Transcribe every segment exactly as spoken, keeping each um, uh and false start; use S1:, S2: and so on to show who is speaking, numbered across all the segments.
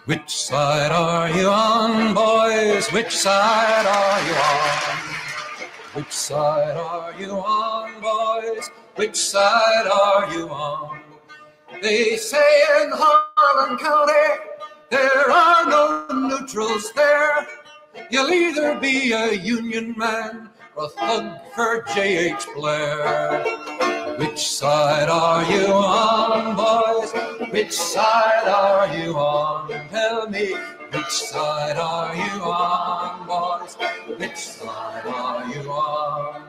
S1: Which side are you on, boys? Which side are you on? Which side are you on, boys? Which side are you on? They say in Harlan County there are no neutrals there. You'll either be a Union man or a thug for J H Blair. Which side are you on, boys? Which side are you on? Tell me, which side are you on, boys? Which side are you on?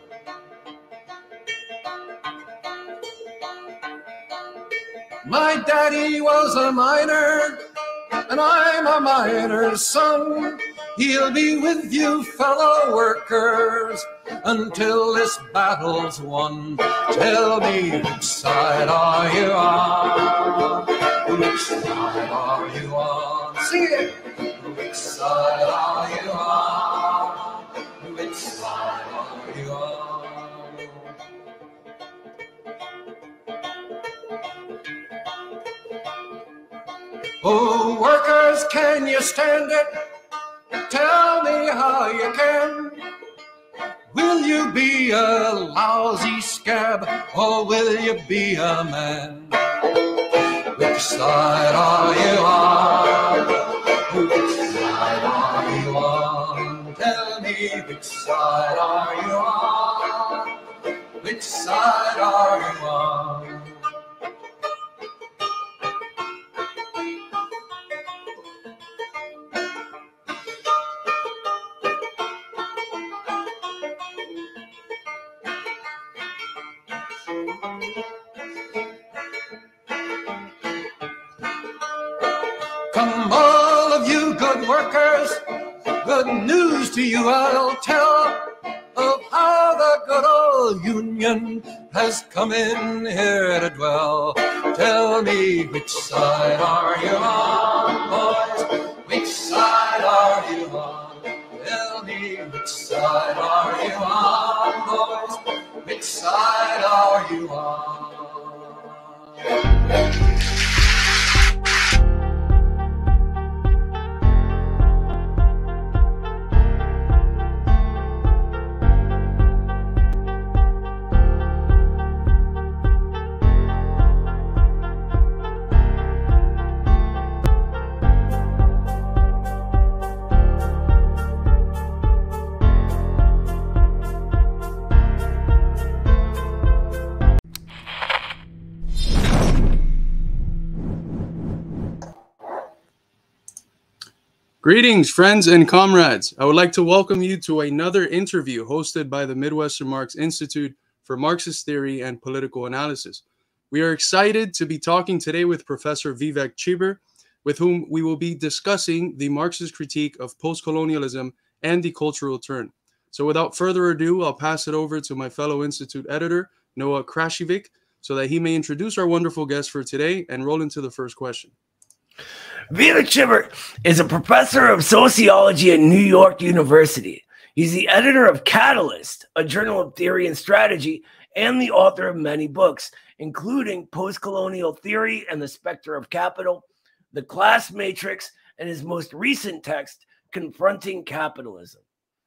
S1: My daddy was a miner, and I'm a miner's son. He'll be with you, fellow workers, until this battle's won. Tell me, which side are you on? Which side are you on? Sing it! Which side are you on? Which side are you on? Oh, workers, can you stand it? Tell me how you can. Will you be a lousy scab, or will you be a man? Which side are you on? Which side are you on? Tell me, which side are you on? Which side are you on? Come, all of you good workers, good news to you I'll tell of how the good old Union has come in here to dwell. Tell me, which side are you on, boys? Which side are you on? Tell me, which side are you on, boys? Which side are you on?
S2: Greetings, friends and comrades. I would like to welcome you to another interview hosted by the Midwestern Marx Institute for Marxist Theory and Political Analysis. We are excited to be talking today with Professor Vivek Chibber, with whom we will be discussing the Marxist critique of postcolonialism and the cultural turn. So without further ado, I'll pass it over to my fellow Institute editor, Noah Krashevic, so that he may introduce our wonderful guest for today and roll into the first question.
S3: Vivek Chibber is a professor of sociology at New York University. He's the editor of Catalyst, a journal of theory and strategy, and the author of many books, including Postcolonial Theory and the Specter of Capital, The Class Matrix, and his most recent text, Confronting Capitalism.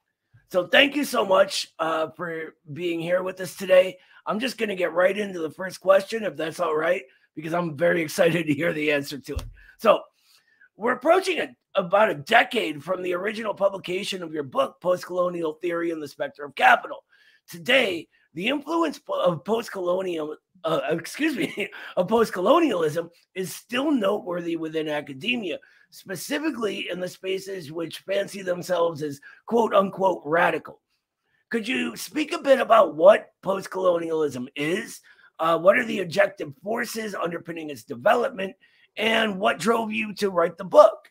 S3: So thank you so much uh, for being here with us today. I'm just going to get right into the first question, if that's all right, because I'm very excited to hear the answer to it. So, we're approaching a, about a decade from the original publication of your book, Postcolonial Theory and the Specter of Capital. Today, the influence of postcolonial, uh, excuse me, of postcolonialism is still noteworthy within academia, specifically in the spaces which fancy themselves as quote unquote radical. Could you speak a bit about what postcolonialism is? Uh, what are the objective forces underpinning its development? And what drove you to write the book?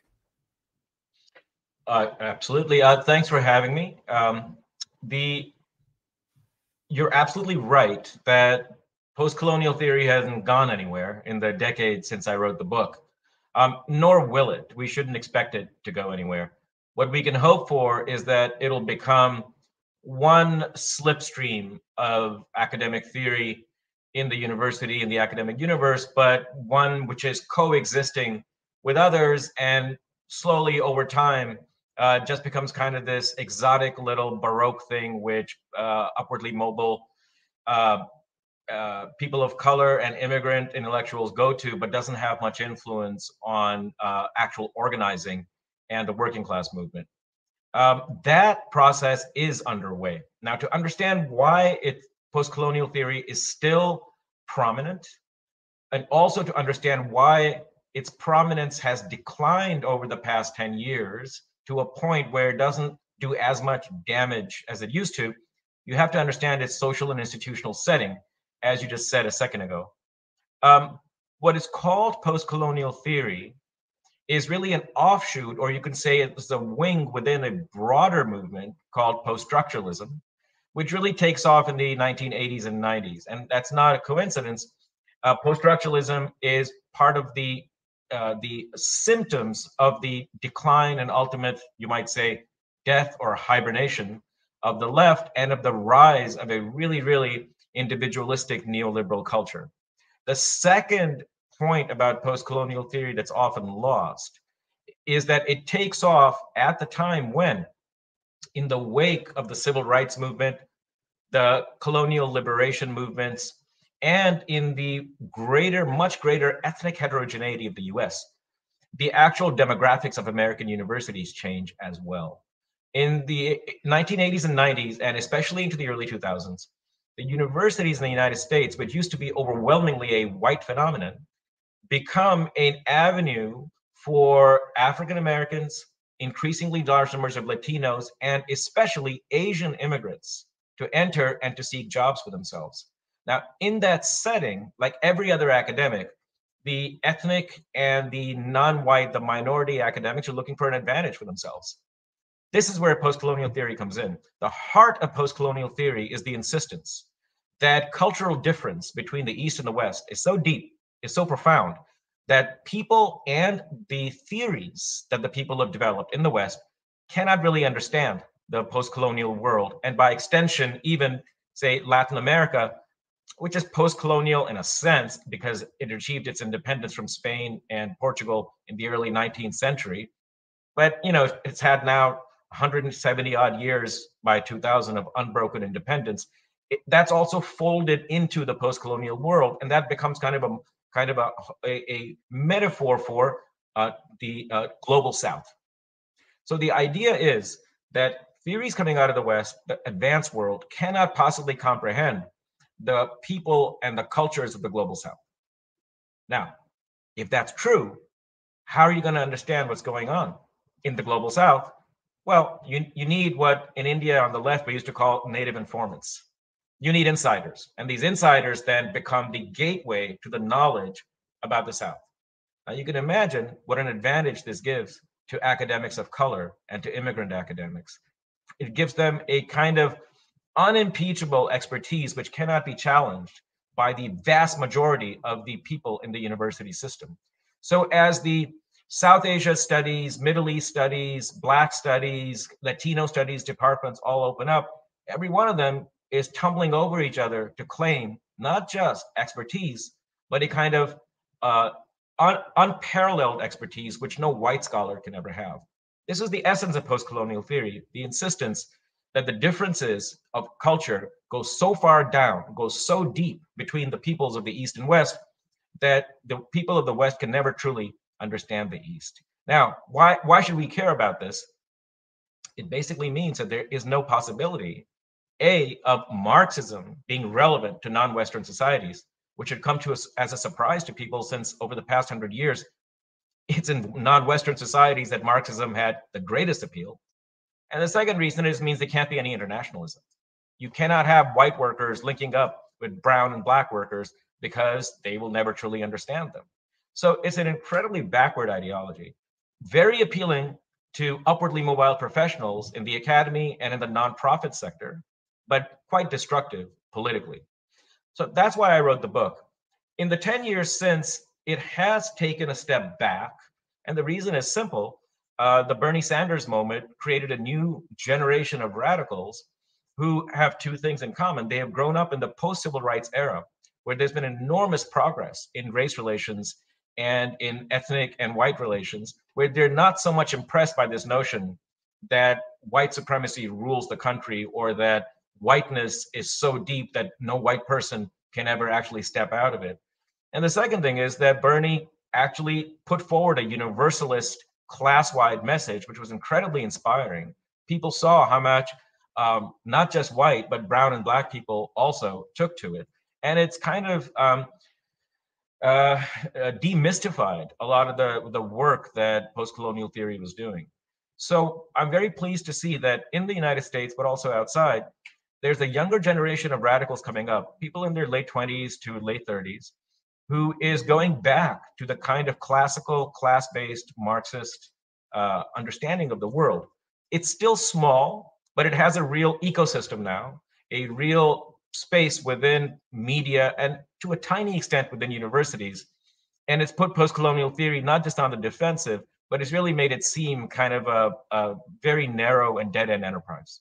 S4: Uh, absolutely. Uh, thanks for having me. Um, the you're absolutely right that post-colonial theory hasn't gone anywhere in the decade since I wrote the book, um, nor will it. We shouldn't expect it to go anywhere. What we can hope for is that it'll become one slipstream of academic theory in the university, in the academic universe, but one which is coexisting with others, and slowly over time uh, just becomes kind of this exotic little Baroque thing which uh, upwardly mobile uh, uh, people of color and immigrant intellectuals go to, but doesn't have much influence on uh, actual organizing and the working class movement. Um, that process is underway. Now, to understand why it, post-colonial theory is still prominent, and also to understand why its prominence has declined over the past ten years to a point where it doesn't do as much damage as it used to, you have to understand its social and institutional setting, as you just said a second ago. Um, what is called post-colonial theory is really an offshoot, or you can say it's a wing within a broader movement called post-structuralism, which really takes off in the nineteen eighties and nineties. And that's not a coincidence. Uh, post-structuralism is part of the uh, the symptoms of the decline and ultimate, you might say, death or hibernation of the left, and of the rise of a really, really individualistic neoliberal culture. The second point about post-colonial theory that's often lost is that it takes off at the time when, in the wake of the civil rights movement, the colonial liberation movements, and in the greater, much greater ethnic heterogeneity of the U S, the actual demographics of American universities change as well. In the nineteen eighties and nineties, and especially into the early two thousands, the universities in the United States, which used to be overwhelmingly a white phenomenon, become an avenue for African Americans, increasingly large numbers of Latinos, and especially Asian immigrants to enter and to seek jobs for themselves. Now, in that setting, like every other academic, the ethnic and the non-white, the minority academics are looking for an advantage for themselves. This is where post-colonial theory comes in. The heart of post-colonial theory is the insistence that cultural difference between the East and the West is so deep, is so profound, that people and the theories that the people have developed in the West cannot really understand the post-colonial world, and by extension, even, say, Latin America, which is post-colonial in a sense because it achieved its independence from Spain and Portugal in the early nineteenth century. But, you know, it's had now one hundred seventy odd years by two thousand of unbroken independence. It, that's also folded into the post-colonial world, and that becomes kind of a kind of a, a, a metaphor for uh, the uh, global South. So the idea is that theories coming out of the West, the advanced world, cannot possibly comprehend the people and the cultures of the global South. Now, if that's true, how are you going to understand what's going on in the global South? Well, you, you need what in India on the left we used to call native informants. You need insiders, and these insiders then become the gateway to the knowledge about the South. Now, you can imagine what an advantage this gives to academics of color and to immigrant academics. It gives them a kind of unimpeachable expertise which cannot be challenged by the vast majority of the people in the university system. So as the South Asia studies, Middle East studies, Black studies, Latino studies departments all open up, every one of them is tumbling over each other to claim not just expertise, but a kind of uh, un unparalleled expertise which no white scholar can ever have. This is the essence of post-colonial theory, the insistence that the differences of culture go so far down, go so deep between the peoples of the East and West that the people of the West can never truly understand the East. Now, why, why should we care about this? It basically means that there is no possibility, A, of Marxism being relevant to non-Western societies, which had come to us as a surprise to people since over the past hundred years, it's in non-Western societies that Marxism had the greatest appeal. And the second reason is it means there can't be any internationalism. You cannot have white workers linking up with brown and black workers because they will never truly understand them. So it's an incredibly backward ideology, very appealing to upwardly mobile professionals in the academy and in the nonprofit sector, but quite destructive politically. So that's why I wrote the book. In the ten years since, it has taken a step back. And the reason is simple. Uh, the Bernie Sanders moment created a new generation of radicals who have two things in common. They have grown up in the post-civil rights era, where there's been enormous progress in race relations and in ethnic and white relations, where they're not so much impressed by this notion that white supremacy rules the country, or that whiteness is so deep that no white person can ever actually step out of it. And the second thing is that Bernie actually put forward a universalist class-wide message, which was incredibly inspiring. People saw how much um, not just white, but brown and black people also took to it. And it's kind of um, uh, uh, demystified a lot of the, the work that post-colonial theory was doing. So I'm very pleased to see that in the United States, but also outside, there's a younger generation of radicals coming up, people in their late twenties to late thirties, who is going back to the kind of classical, class-based Marxist uh, understanding of the world. It's still small, but it has a real ecosystem now, a real space within media, and to a tiny extent within universities. And it's put post-colonial theory not just on the defensive, but it's really made it seem kind of a, a very narrow and dead-end enterprise.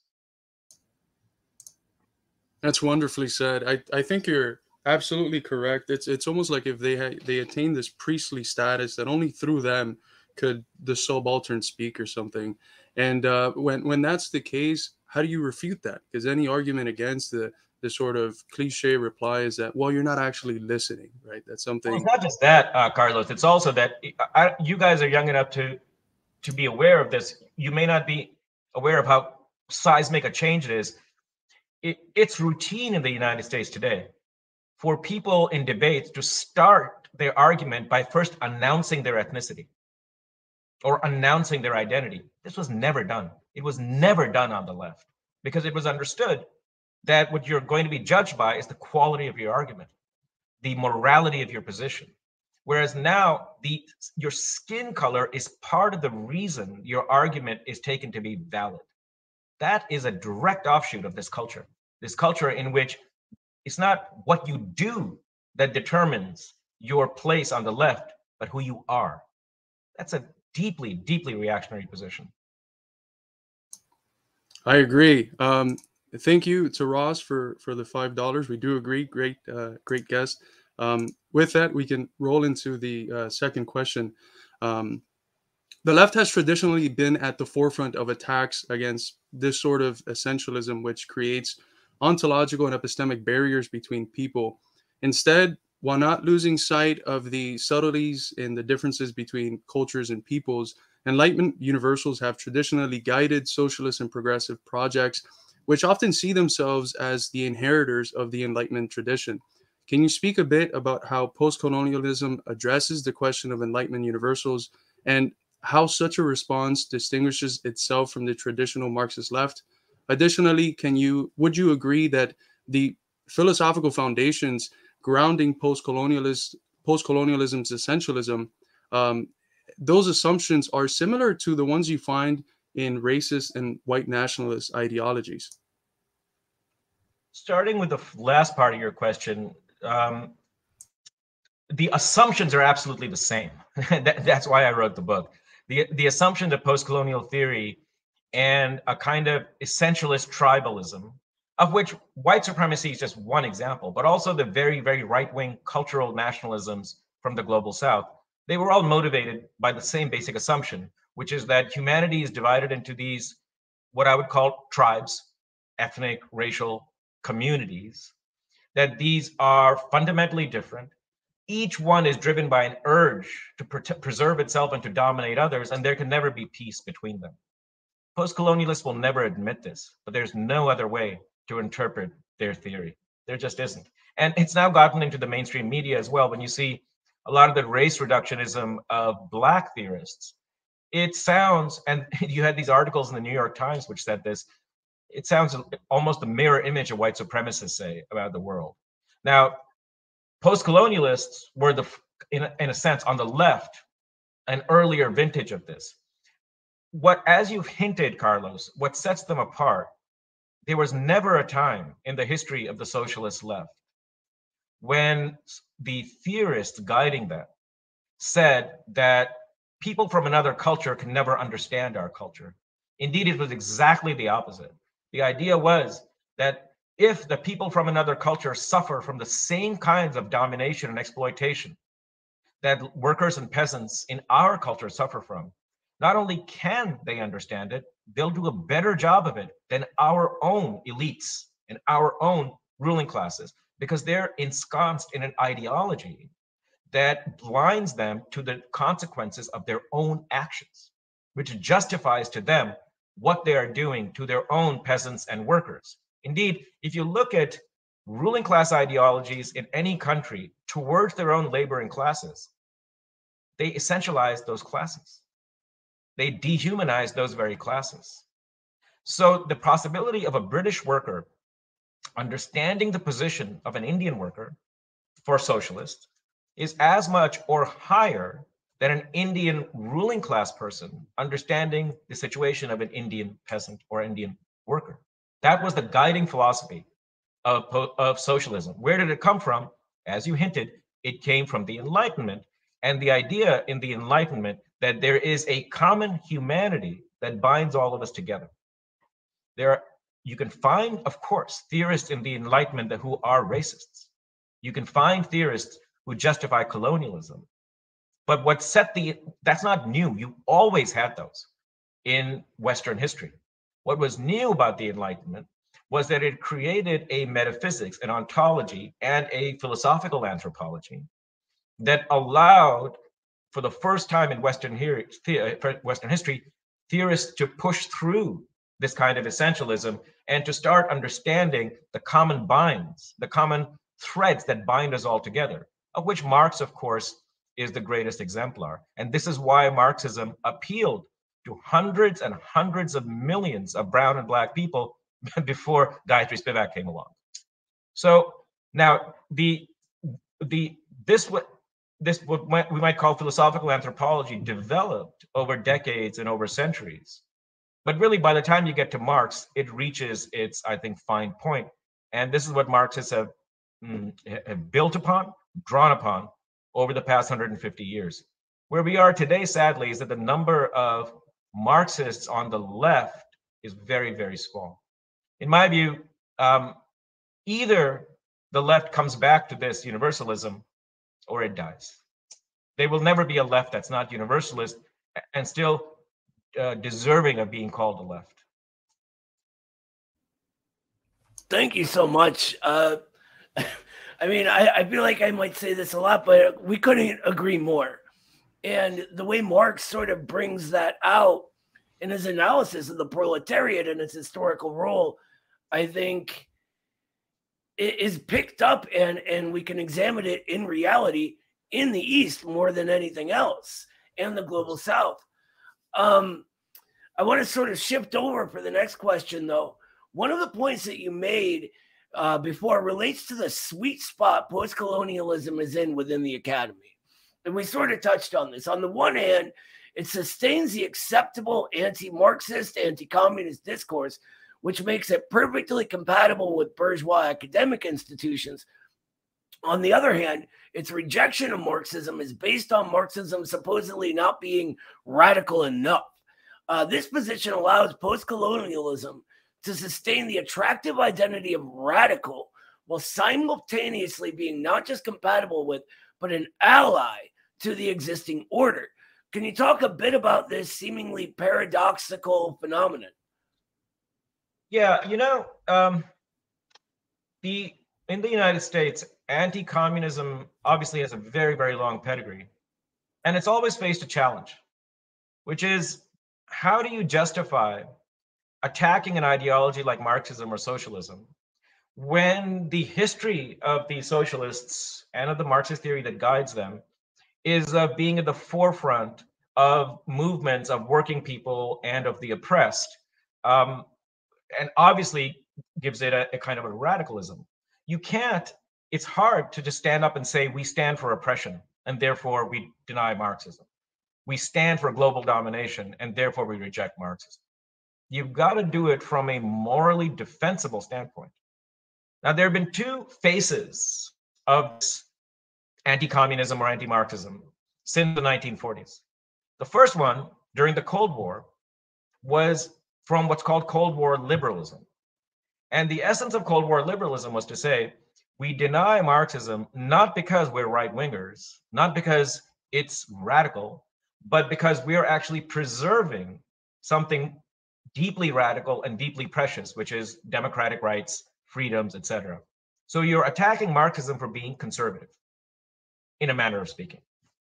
S2: That's wonderfully said. I, I think you're absolutely correct. It's it's almost like if they had they attained this priestly status, that only through them could the subaltern speak or something. And uh, when when that's the case, how do you refute that? Because any argument against the the sort of cliche reply is that, well, you're not actually listening, right? That's something.
S4: Well, it's not just that, uh, Carlos. It's also that I, you guys are young enough to to be aware of this. You may not be aware of how seismic a change it is. It, it's routine in the United States today for people in debates to start their argument by first announcing their ethnicity or announcing their identity. This was never done. It was never done on the left, because it was understood that what you're going to be judged by is the quality of your argument, the morality of your position. Whereas now, the your skin color is part of the reason your argument is taken to be valid. That is a direct offshoot of this culture, this culture in which it's not what you do that determines your place on the left, but who you are. That's a deeply, deeply reactionary position.
S2: I agree. Um, thank you to Ross for, for the five dollars. We do agree. Great, uh, great guest. Um, with that, we can roll into the uh, second question. Um, The left has traditionally been at the forefront of attacks against this sort of essentialism, which creates ontological and epistemic barriers between people. Instead, while not losing sight of the subtleties and the differences between cultures and peoples, Enlightenment universals have traditionally guided socialist and progressive projects, which often see themselves as the inheritors of the Enlightenment tradition. Can you speak a bit about how postcolonialism addresses the question of Enlightenment universals, and how such a response distinguishes itself from the traditional Marxist left? Additionally, can you would you agree that the philosophical foundations grounding postcolonialist postcolonialism's essentialism, um, those assumptions are similar to the ones you find in racist and white nationalist ideologies?
S4: Starting with the last part of your question, um, the assumptions are absolutely the same. that, that's why I wrote the book. The, the assumption of post-colonial theory and a kind of essentialist tribalism, of which white supremacy is just one example, but also the very, very right-wing cultural nationalisms from the global south, they were all motivated by the same basic assumption, which is that humanity is divided into these, what I would call tribes, ethnic, racial communities, that these are fundamentally different. Each one is driven by an urge to pre- preserve itself and to dominate others, and there can never be peace between them. Postcolonialists will never admit this, but there's no other way to interpret their theory. There just isn't. And it's now gotten into the mainstream media as well. When you see a lot of the race reductionism of Black theorists, it sounds, and you had these articles in the New York Times which said this, it sounds almost a mirror image of white supremacists say about the world. Now, postcolonialists were, the, in a, in a sense, on the left, an earlier vintage of this. What, as you've hinted, Carlos, what sets them apart, there was never a time in the history of the socialist left when the theorists guiding them said that people from another culture can never understand our culture. Indeed, it was exactly the opposite. The idea was that if the people from another culture suffer from the same kinds of domination and exploitation that workers and peasants in our culture suffer from, not only can they understand it, they'll do a better job of it than our own elites and our own ruling classes, because they're ensconced in an ideology that blinds them to the consequences of their own actions, which justifies to them what they are doing to their own peasants and workers. Indeed, if you look at ruling class ideologies in any country towards their own laboring classes, they essentialize those classes. They dehumanize those very classes. So the possibility of a British worker understanding the position of an Indian worker for socialists is as much or higher than an Indian ruling class person understanding the situation of an Indian peasant or Indian worker. That was the guiding philosophy of, of socialism. Where did it come from? As you hinted, it came from the Enlightenment, and the idea in the Enlightenment that there is a common humanity that binds all of us together. There are, you can find, of course, theorists in the Enlightenment who are racists. You can find theorists who justify colonialism. But what set the, that's not new. You always had those in Western history. What was new about the Enlightenment was that it created a metaphysics, an ontology, and a philosophical anthropology that allowed, for the first time in Western, Western history, theorists to push through this kind of essentialism and to start understanding the common binds, the common threads that bind us all together, of which Marx, of course, is the greatest exemplar. And this is why Marxism appealed to hundreds and hundreds of millions of brown and black people before Gayatri Spivak came along. So now the the this what this what we might call philosophical anthropology developed over decades and over centuries. But really, by the time you get to Marx, it reaches its, I think, fine point. And this is what Marxists have, mm, have built upon, drawn upon over the past one hundred fifty years. Where we are today, sadly, is that the number of Marxists on the left is very, very small. In my view, um, either the left comes back to this universalism or it dies. There will never be a left that's not universalist and still uh, deserving of being called the left.
S3: Thank you so much. Uh, I mean, I, I feel like I might say this a lot, but we couldn't agree more. And the way Marx sort of brings that out in his analysis of the proletariat and its historical role, I think it is picked up, and, and we can examine it in reality in the East more than anything else, and the global South. Um, I want to sort of shift over for the next question, though. One of the points that you made uh, before relates to the sweet spot post-colonialism is in within the academy. And we sort of touched on this. On the one hand, it sustains the acceptable anti-Marxist, anti-communist discourse, which makes it perfectly compatible with bourgeois academic institutions. On the other hand, its rejection of Marxism is based on Marxism supposedly not being radical enough. Uh, this position allows post-colonialism to sustain the attractive identity of radical while simultaneously being not just compatible with, but an ally to the existing order. Can you talk a bit about this seemingly paradoxical phenomenon?
S4: Yeah, you know, um, the in the United States, anti-communism obviously has a very, very long pedigree. And it's always faced a challenge, which is, how do you justify attacking an ideology like Marxism or socialism when the history of the socialists and of the Marxist theory that guides them is of being at the forefront of movements of working people and of the oppressed, um, and obviously gives it a, a kind of a radicalism. You can't, it's hard to just stand up and say, we stand for oppression, and therefore we deny Marxism. We stand for global domination, and therefore we reject Marxism. You've got to do it from a morally defensible standpoint. Now, there have been two faces of anti-communism or anti-Marxism since the nineteen forties. The first one, during the Cold War, was from what's called Cold War liberalism. And the essence of Cold War liberalism was to say, we deny Marxism not because we're right-wingers, not because it's radical, but because we are actually preserving something deeply radical and deeply precious, which is democratic rights, freedoms, et cetera. So you're attacking Marxism for being conservative, in a manner of speaking.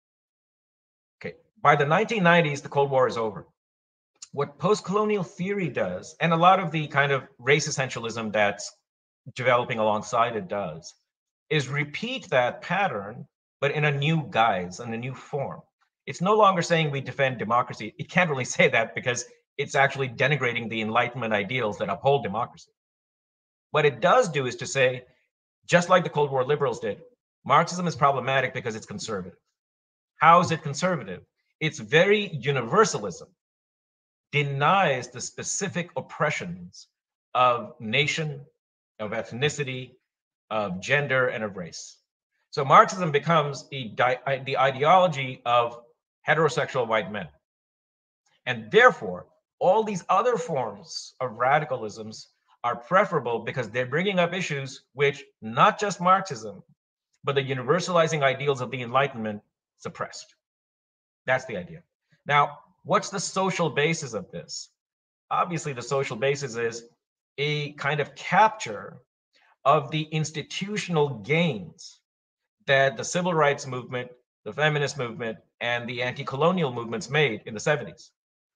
S4: Okay, by the nineteen nineties, the Cold War is over. What post-colonial theory does, and a lot of the kind of race essentialism that's developing alongside it does, is repeat that pattern, but in a new guise, in a new form. It's no longer saying we defend democracy. It can't really say that because it's actually denigrating the Enlightenment ideals that uphold democracy. What it does do is to say, just like the Cold War liberals did, Marxism is problematic because it's conservative. How is it conservative? Its very universalism denies the specific oppressions of nation, of ethnicity, of gender, and of race. So Marxism becomes a, the ideology of heterosexual white men. And therefore, all these other forms of radicalisms are preferable because they're bringing up issues which not just Marxism, but the universalizing ideals of the Enlightenment suppressed. That's the idea. Now, what's the social basis of this? Obviously, the social basis is a kind of capture of the institutional gains that the civil rights movement, the feminist movement, and the anti-colonial movements made in the seventies.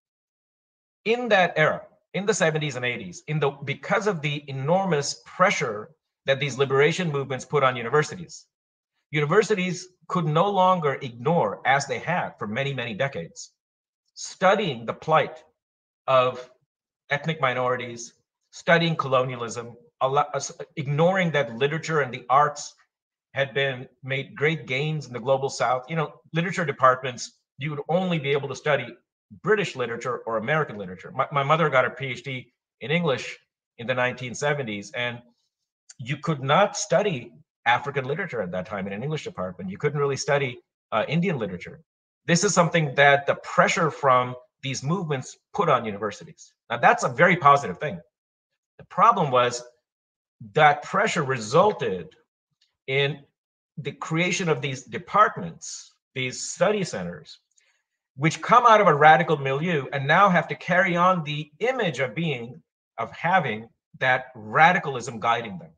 S4: In that era, in the seventies and eighties, in the, because of the enormous pressure that these liberation movements put on universities, universities could no longer ignore, as they had for many, many decades, studying the plight of ethnic minorities, studying colonialism, ignoring that literature and the arts had been made great gains in the global South. You know, literature departments, you would only be able to study British literature or American literature. My, my mother got a PhD in English in the nineteen seventies, and you could not study African literature at that time in an English department. You couldn't really study uh, Indian literature. This is something that the pressure from these movements put on universities. Now, that's a very positive thing. The problem was that pressure resulted in the creation of these departments, these study centers, which come out of a radical milieu and now have to carry on the image of being, of having that radicalism guiding them.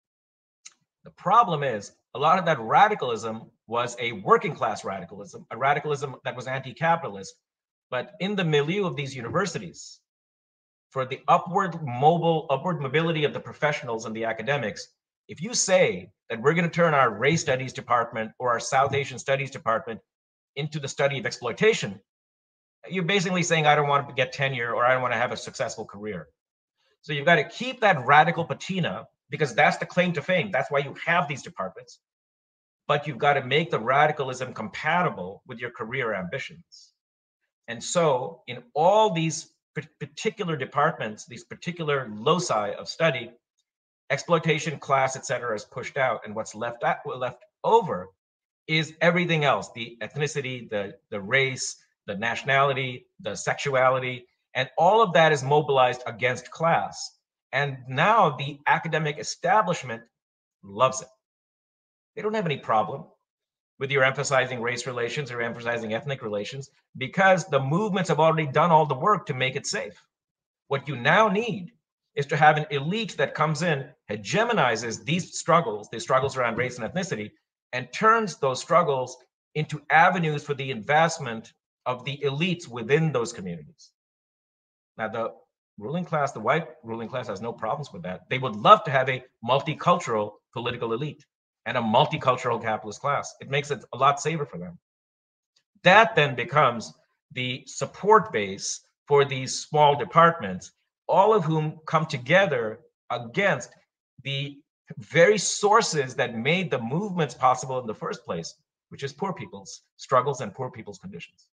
S4: The problem is a lot of that radicalism was a working class radicalism, a radicalism that was anti-capitalist, but in the milieu of these universities, for the upward mobile, upward mobility of the professionals and the academics, if you say that we're going to turn our race studies department or our South Asian studies department into the study of exploitation, you're basically saying, I don't want to get tenure or I don't want to have a successful career. So you've got to keep that radical patina because that's the claim to fame. That's why you have these departments. But you've got to make the radicalism compatible with your career ambitions. And so in all these particular departments, these particular loci of study, exploitation, class, et cetera, is pushed out. And what's left, at, left over is everything else, the ethnicity, the, the race, the nationality, the sexuality, and all of that is mobilized against class. And now the academic establishment loves it. They don't have any problem with your emphasizing race relations or emphasizing ethnic relations because the movements have already done all the work to make it safe. What you now need is to have an elite that comes in, hegemonizes these struggles, these struggles around race and ethnicity, and turns those struggles into avenues for the advancement of the elites within those communities. Now, the ruling class, the white ruling class, has no problems with that. They would love to have a multicultural political elite and a multicultural capitalist class. It makes it a lot safer for them. That then becomes the support base for these small departments, all of whom come together against the very sources that made the movements possible in the first place, which is poor people's struggles and poor people's conditions.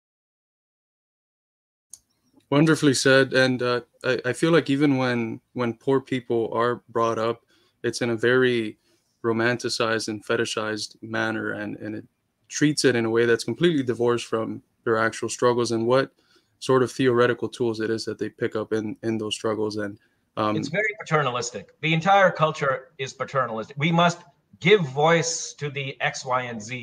S2: Wonderfully said. And uh, I, I feel like even when when poor people are brought up, it's in a very romanticized and fetishized manner, and, and it treats it in a way that's completely divorced from their actual struggles and what sort of theoretical tools it is that they pick up in, in those struggles. And um,
S4: it's very paternalistic. The entire culture is paternalistic. We must give voice to the X, Y, and Z.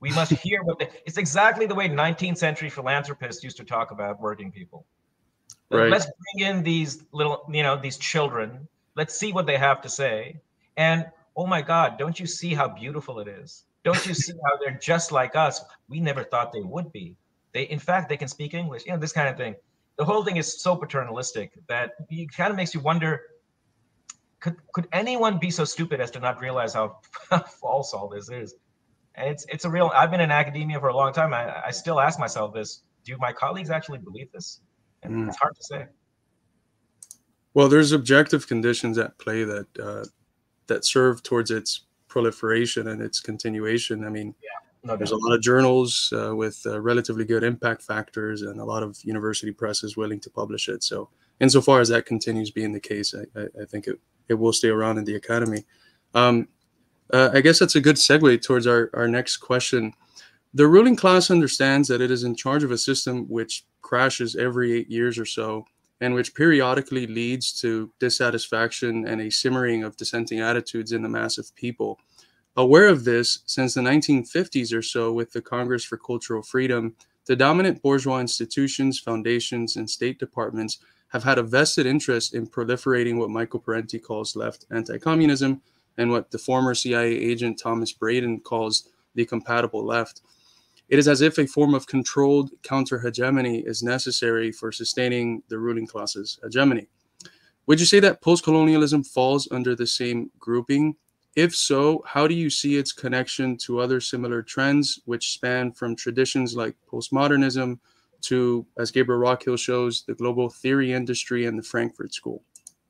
S4: We must hear what they, it's exactly the way nineteenth century philanthropists used to talk about working people.
S2: Right.
S4: Let's bring in these little, you know, these children. Let's see what they have to say. And oh my God, don't you see how beautiful it is? Don't you see how they're just like us? We never thought they would be. They, in fact, they can speak English, you know, this kind of thing. The whole thing is so paternalistic that it kind of makes you wonder, could, could anyone be so stupid as to not realize how false all this is? And it's, it's a real, I've been in academia for a long time. I, I still ask myself this, do my colleagues actually believe this? And mm. it's hard to say.
S2: Well, there's objective conditions at play that uh, that serve towards its proliferation and its continuation. I mean,
S4: yeah, no
S2: there's
S4: doubt.
S2: a lot of journals uh, with uh, relatively good impact factors and a lot of university presses willing to publish it. So insofar as that continues being the case, I, I, I think it, it will stay around in the academy. Um, uh, I guess that's a good segue towards our, our next question. The ruling class understands that it is in charge of a system which crashes every eight years or so, and which periodically leads to dissatisfaction and a simmering of dissenting attitudes in the mass of people. Aware of this, since the nineteen fifties or so, with the Congress for Cultural Freedom, the dominant bourgeois institutions, foundations, and state departments have had a vested interest in proliferating what Michael Parenti calls left anti-communism and what the former C I A agent Thomas Braden calls the compatible left. It is as if a form of controlled counter-hegemony is necessary for sustaining the ruling class's hegemony. Would you say that postcolonialism falls under the same grouping? If so, how do you see its connection to other similar trends which span from traditions like postmodernism to, as Gabriel Rockhill shows, the global theory industry and the Frankfurt School?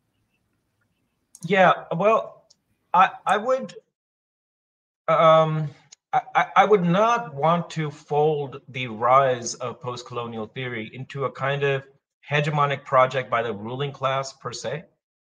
S4: Yeah, well, I, I would... Um... I, I would not want to fold the rise of post-colonial theory into a kind of hegemonic project by the ruling class per se.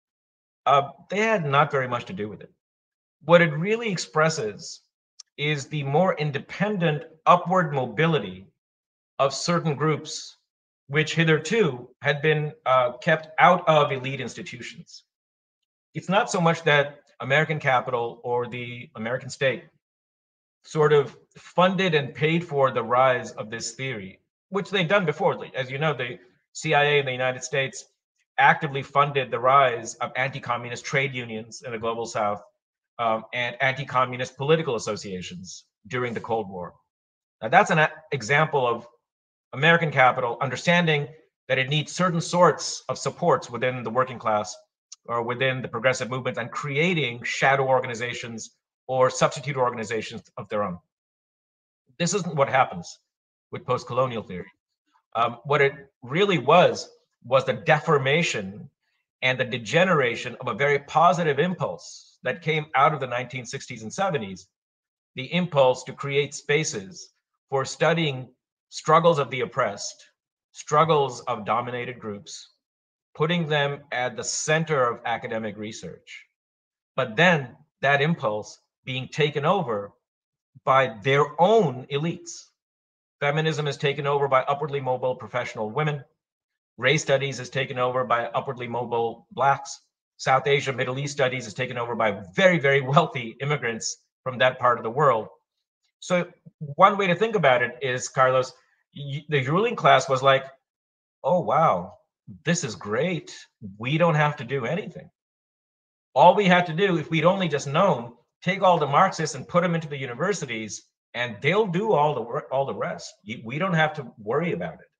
S4: Uh, they had not very much to do with it. What it really expresses is the more independent upward mobility of certain groups, which hitherto had been uh, kept out of elite institutions. It's not so much that American capital or the American state sort of funded and paid for the rise of this theory, which they'd done before. As you know, the C I A in the United States actively funded the rise of anti-communist trade unions in the global South um, and anti-communist political associations during the Cold War. Now, that's an example of American capital understanding that it needs certain sorts of supports within the working class or within the progressive movements and creating shadow organizations or substitute organizations of their own. This isn't what happens with post-colonial theory. Um, what it really was, was the deformation and the degeneration of a very positive impulse that came out of the nineteen sixties and seventies, the impulse to create spaces for studying struggles of the oppressed, struggles of dominated groups, putting them at the center of academic research. But then that impulse being taken over by their own elites. Feminism is taken over by upwardly mobile professional women. Race studies is taken over by upwardly mobile Blacks. South Asia, Middle East studies is taken over by very, very wealthy immigrants from that part of the world. So one way to think about it is, Carlos, the ruling class was like, oh, wow, this is great. We don't have to do anything. All we had to do, if we'd only just known, take all the Marxists and put them into the universities, and they'll do all the work, all the rest. We don't have to worry about it.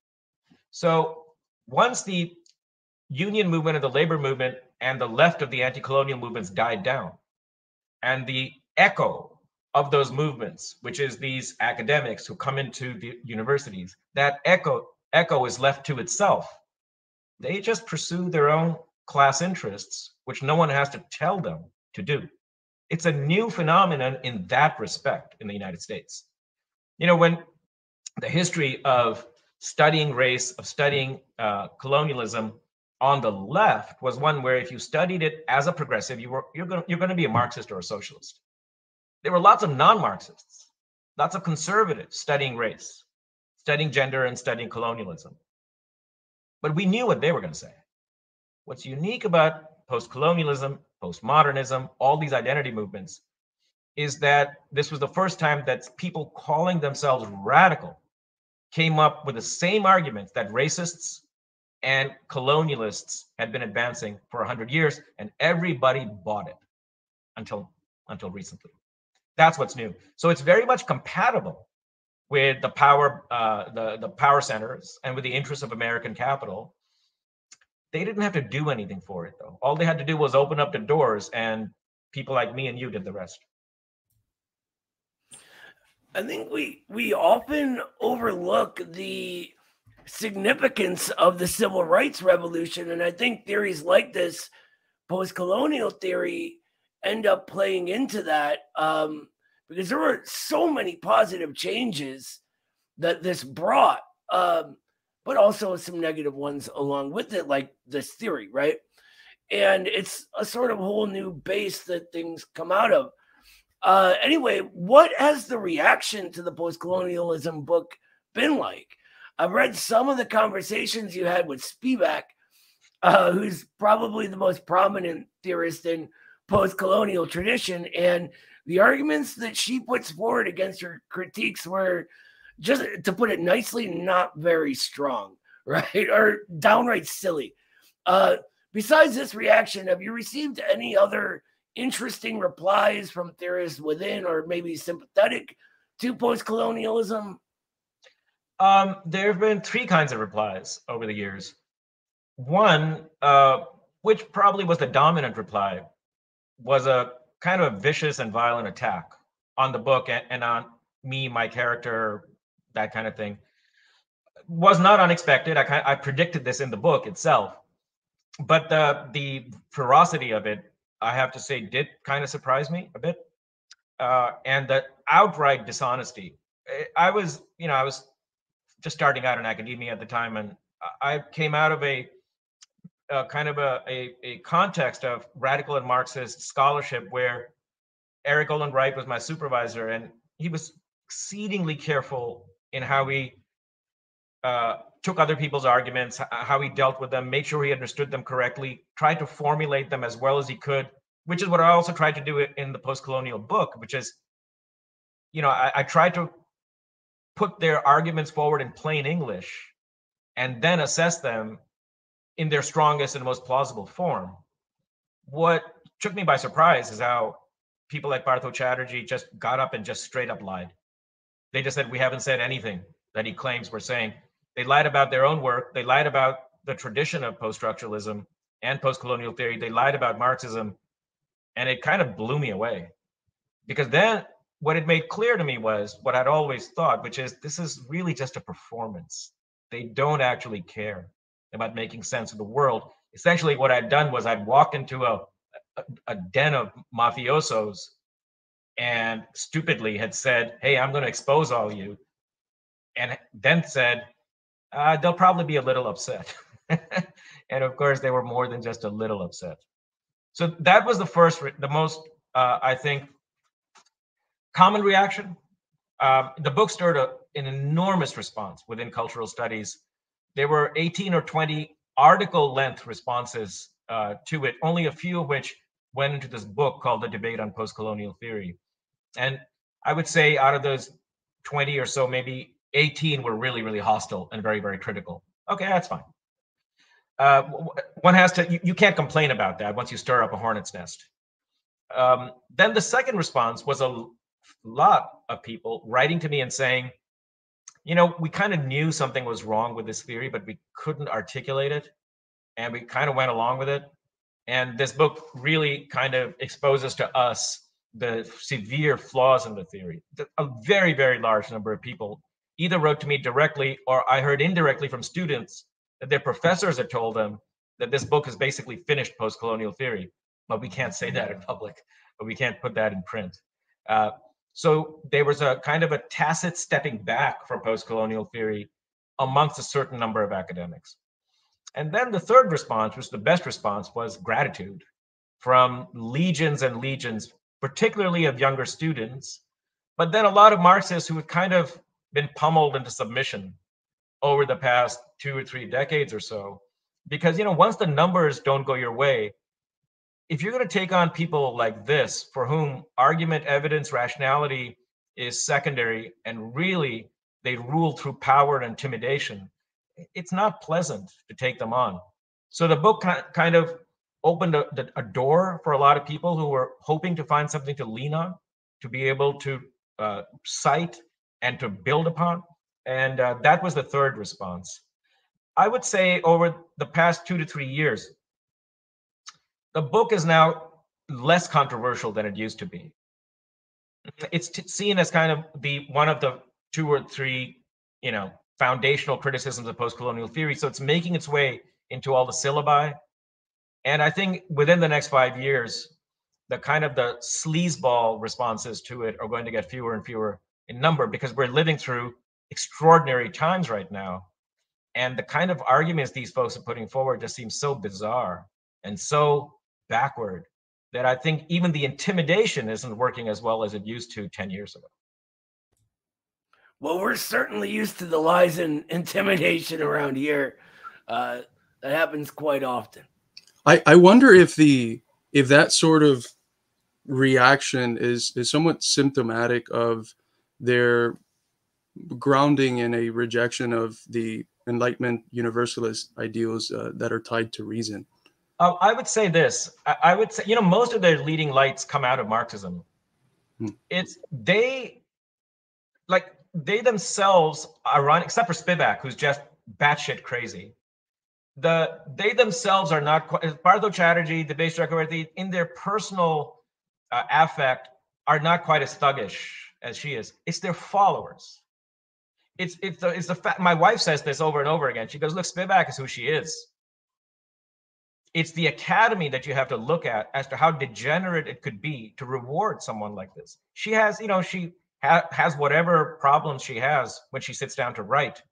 S4: So once the union movement and the labor movement and the left of the anti-colonial movements died down, and the echo of those movements, which is these academics who come into the universities, that echo echo is left to itself. They just pursue their own class interests, which no one has to tell them to do. It's a new phenomenon in that respect in the United States. You know, when the history of studying race, of studying uh, colonialism on the left was one where if you studied it as a progressive, you were, you're going you're going to be a Marxist or a socialist. There were lots of non-Marxists, lots of conservatives studying race, studying gender, and studying colonialism. But we knew what they were going to say. What's unique about post-colonialism, postmodernism, all these identity movements, is that this was the first time that people calling themselves radical came up with the same arguments that racists and colonialists had been advancing for one hundred years, and everybody bought it until until recently. That's what's new. So it's very much compatible with the power, uh, the, the power centers and with the interests of American capital. They didn't have to do anything for it, though. All they had to do was open up the doors, and people like me and you did the rest.
S3: I think we we often overlook the significance of the civil rights revolution, and I think theories like this, post-colonial theory, end up playing into that, um, because there were so many positive changes that this brought, um, but also some negative ones along with it, like this theory, right? And it's a sort of whole new base that things come out of. Uh, anyway, what has the reaction to the post-colonialism book been like? I've read some of the conversations you had with Spivak, uh, who's probably the most prominent theorist in post-colonial tradition, and the arguments that she puts forward against your critiques were, just to put it nicely, not very strong, right? Or downright silly. Uh, besides this reaction, have you received any other interesting replies from theorists within, or maybe sympathetic to post-colonialism?
S4: Um, there have been three kinds of replies over the years. One, uh, which probably was the dominant reply, was a kind of a vicious and violent attack on the book and, and on me, my character, that kind of thing. Was not unexpected. I, I predicted this in the book itself, but the the ferocity of it, I have to say, did kind of surprise me a bit, uh, and the outright dishonesty. I was, you know, I was just starting out in academia at the time, and I came out of a Uh, kind of a, a, a context of radical and Marxist scholarship where Eric Olin Wright was my supervisor, and he was exceedingly careful in how he uh, took other people's arguments, how he dealt with them, made sure he understood them correctly, tried to formulate them as well as he could, which is what I also tried to do in the post-colonial book, which is, you know, I, I tried to put their arguments forward in plain English and then assess them in their strongest and most plausible form. What took me by surprise is how people like Partho Chatterjee just got up and just straight up lied. They just said, we haven't said anything that he claims we're saying. They lied about their own work. They lied about the tradition of post-structuralism and post-colonial theory. They lied about Marxism, and it kind of blew me away. Because then what it made clear to me was what I'd always thought, which is this is really just a performance. They don't actually care about making sense of the world. Essentially, what I'd done was I'd walked into a, a, a den of mafiosos and stupidly had said, hey, I'm going to expose all you. And then said, uh, they'll probably be a little upset. And of course, they were more than just a little upset. So that was the first, the most, uh, I think, common reaction. Um, the book stirred a, an enormous response within cultural studies. There were eighteen or twenty article-length responses uh, to it, only a few of which went into this book called The Debate on Postcolonial Theory. And I would say out of those twenty or so, maybe eighteen were really, really hostile and very, very critical. Okay, that's fine. Uh, one has to, you, you can't complain about that once you stir up a hornet's nest. Um, then the second response was a lot of people writing to me and saying, you know, we kind of knew something was wrong with this theory, but we couldn't articulate it. And we kind of went along with it. And this book really kind of exposes to us the severe flaws in the theory. A very, very large number of people either wrote to me directly, or I heard indirectly from students that their professors had told them that this book has basically finished post-colonial theory. But we can't say that in public, but we can't put that in print. Uh, So there was a kind of a tacit stepping back from post-colonial theory amongst a certain number of academics. And then the third response, which was the best response, was gratitude from legions and legions, particularly of younger students, but then a lot of Marxists who had kind of been pummeled into submission over the past two or three decades or so. Because, you know, once the numbers don't go your way, if you're going to take on people like this, for whom argument, evidence, rationality is secondary, and really they rule through power and intimidation, it's not pleasant to take them on. So the book kind of opened a, a door for a lot of people who were hoping to find something to lean on, to be able to uh, cite and to build upon. And uh, that was the third response. I would say over the past two to three years, the book is now less controversial than it used to be. It's t- seen as kind of the one of the two or three, you know, foundational criticisms of post-colonial theory. So it's making its way into all the syllabi. And I think within the next five years, the kind of the sleazeball responses to it are going to get fewer and fewer in number, because we're living through extraordinary times right now. And the kind of arguments these folks are putting forward just seems so bizarre and so backward that I think even the intimidation isn't working as well as it used to ten years ago.
S3: Well, we're certainly used to the lies and intimidation around here. Uh, that happens quite often.
S2: I, I wonder if the if that sort of reaction is is somewhat symptomatic of their grounding in a rejection of the Enlightenment universalist ideals uh, that are tied to reason.
S4: Uh, I would say this. I, I would say, you know, most of their leading lights come out of Marxism. Hmm. It's they, like, they themselves, ironic, except for Spivak, who's just batshit crazy. The they themselves are not quite. Partho Chatterjee, Debesh Chakravarti, in their personal uh, affect, are not quite as thuggish as she is. It's their followers. It's it's the it's the fact. My wife says this over and over again. She goes, "Look, Spivak is who she is." It's the academy that you have to look at as to how degenerate it could be to reward someone like this. She has, you know, she ha- has whatever problems she has when she sits down to write.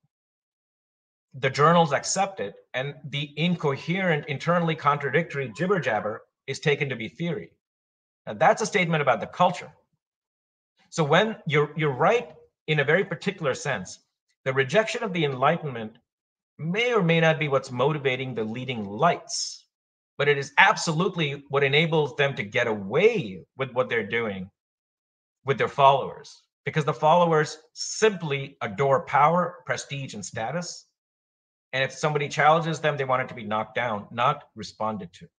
S4: The journals accept it, and the incoherent, internally contradictory jibber jabber is taken to be theory. Now, that's a statement about the culture. So when you're you're right in a very particular sense, the rejection of the Enlightenment may or may not be what's motivating the leading lights, but it is absolutely what enables them to get away with what they're doing with their followers, because the followers simply adore power, prestige, and status. And if somebody challenges them, they want it to be knocked down, not responded to.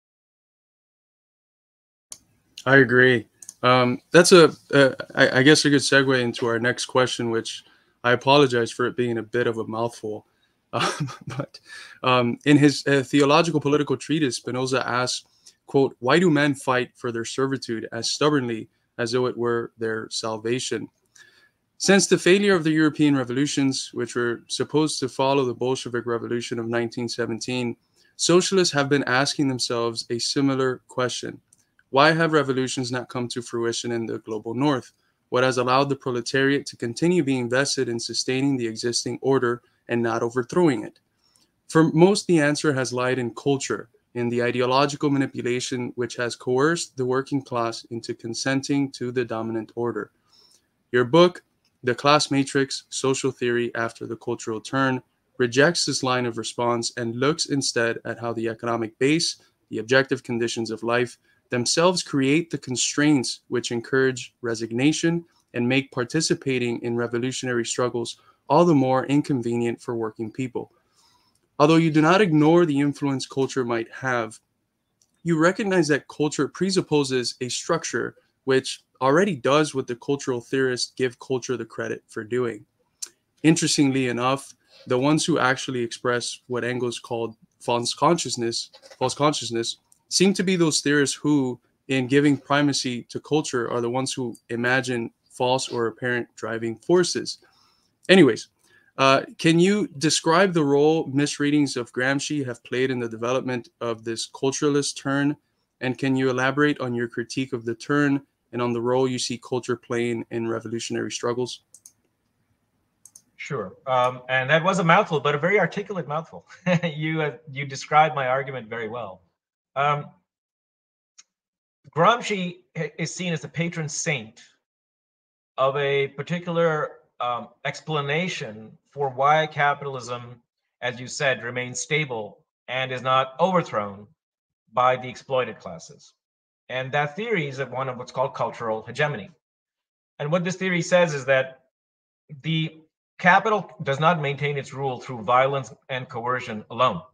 S2: I agree. Um, that's a, uh, I, I guess, a good segue into our next question, which I apologize for it being a bit of a mouthful. Um, but um, in his uh, theological political treatise, Spinoza asks, quote, "Why do men fight for their servitude as stubbornly as though it were their salvation?" Since the failure of the European revolutions, which were supposed to follow the Bolshevik Revolution of nineteen seventeen, socialists have been asking themselves a similar question. Why have revolutions not come to fruition in the global north? What has allowed the proletariat to continue being vested in sustaining the existing order and not overthrowing it? For most, the answer has lied in culture, in the ideological manipulation which has coerced the working class into consenting to the dominant order. Your book, The Class Matrix, Social Theory After the Cultural Turn, rejects this line of response and looks instead at how the economic base, the objective conditions of life, themselves create the constraints which encourage resignation and make participating in revolutionary struggles all the more inconvenient for working people. Although you do not ignore the influence culture might have, you recognize that culture presupposes a structure which already does what the cultural theorists give culture the credit for doing. Interestingly enough, the ones who actually express what Engels called false consciousness, false consciousness, seem to be those theorists who, in giving primacy to culture, are the ones who imagine false or apparent driving forces. Anyways, uh, can you describe the role misreadings of Gramsci have played in the development of this culturalist turn? And can you elaborate on your critique of the turn and on the role you see culture playing in revolutionary struggles?
S4: Sure. Um, and that was a mouthful, but a very articulate mouthful. you, uh, you described my argument very well. Um, Gramsci is seen as the patron saint of a particular um, explanation for why capitalism, as you said, remains stable and is not overthrown by the exploited classes. And that theory is one of what's called cultural hegemony. And what this theory says is that the capital does not maintain its rule through violence and coercion alone.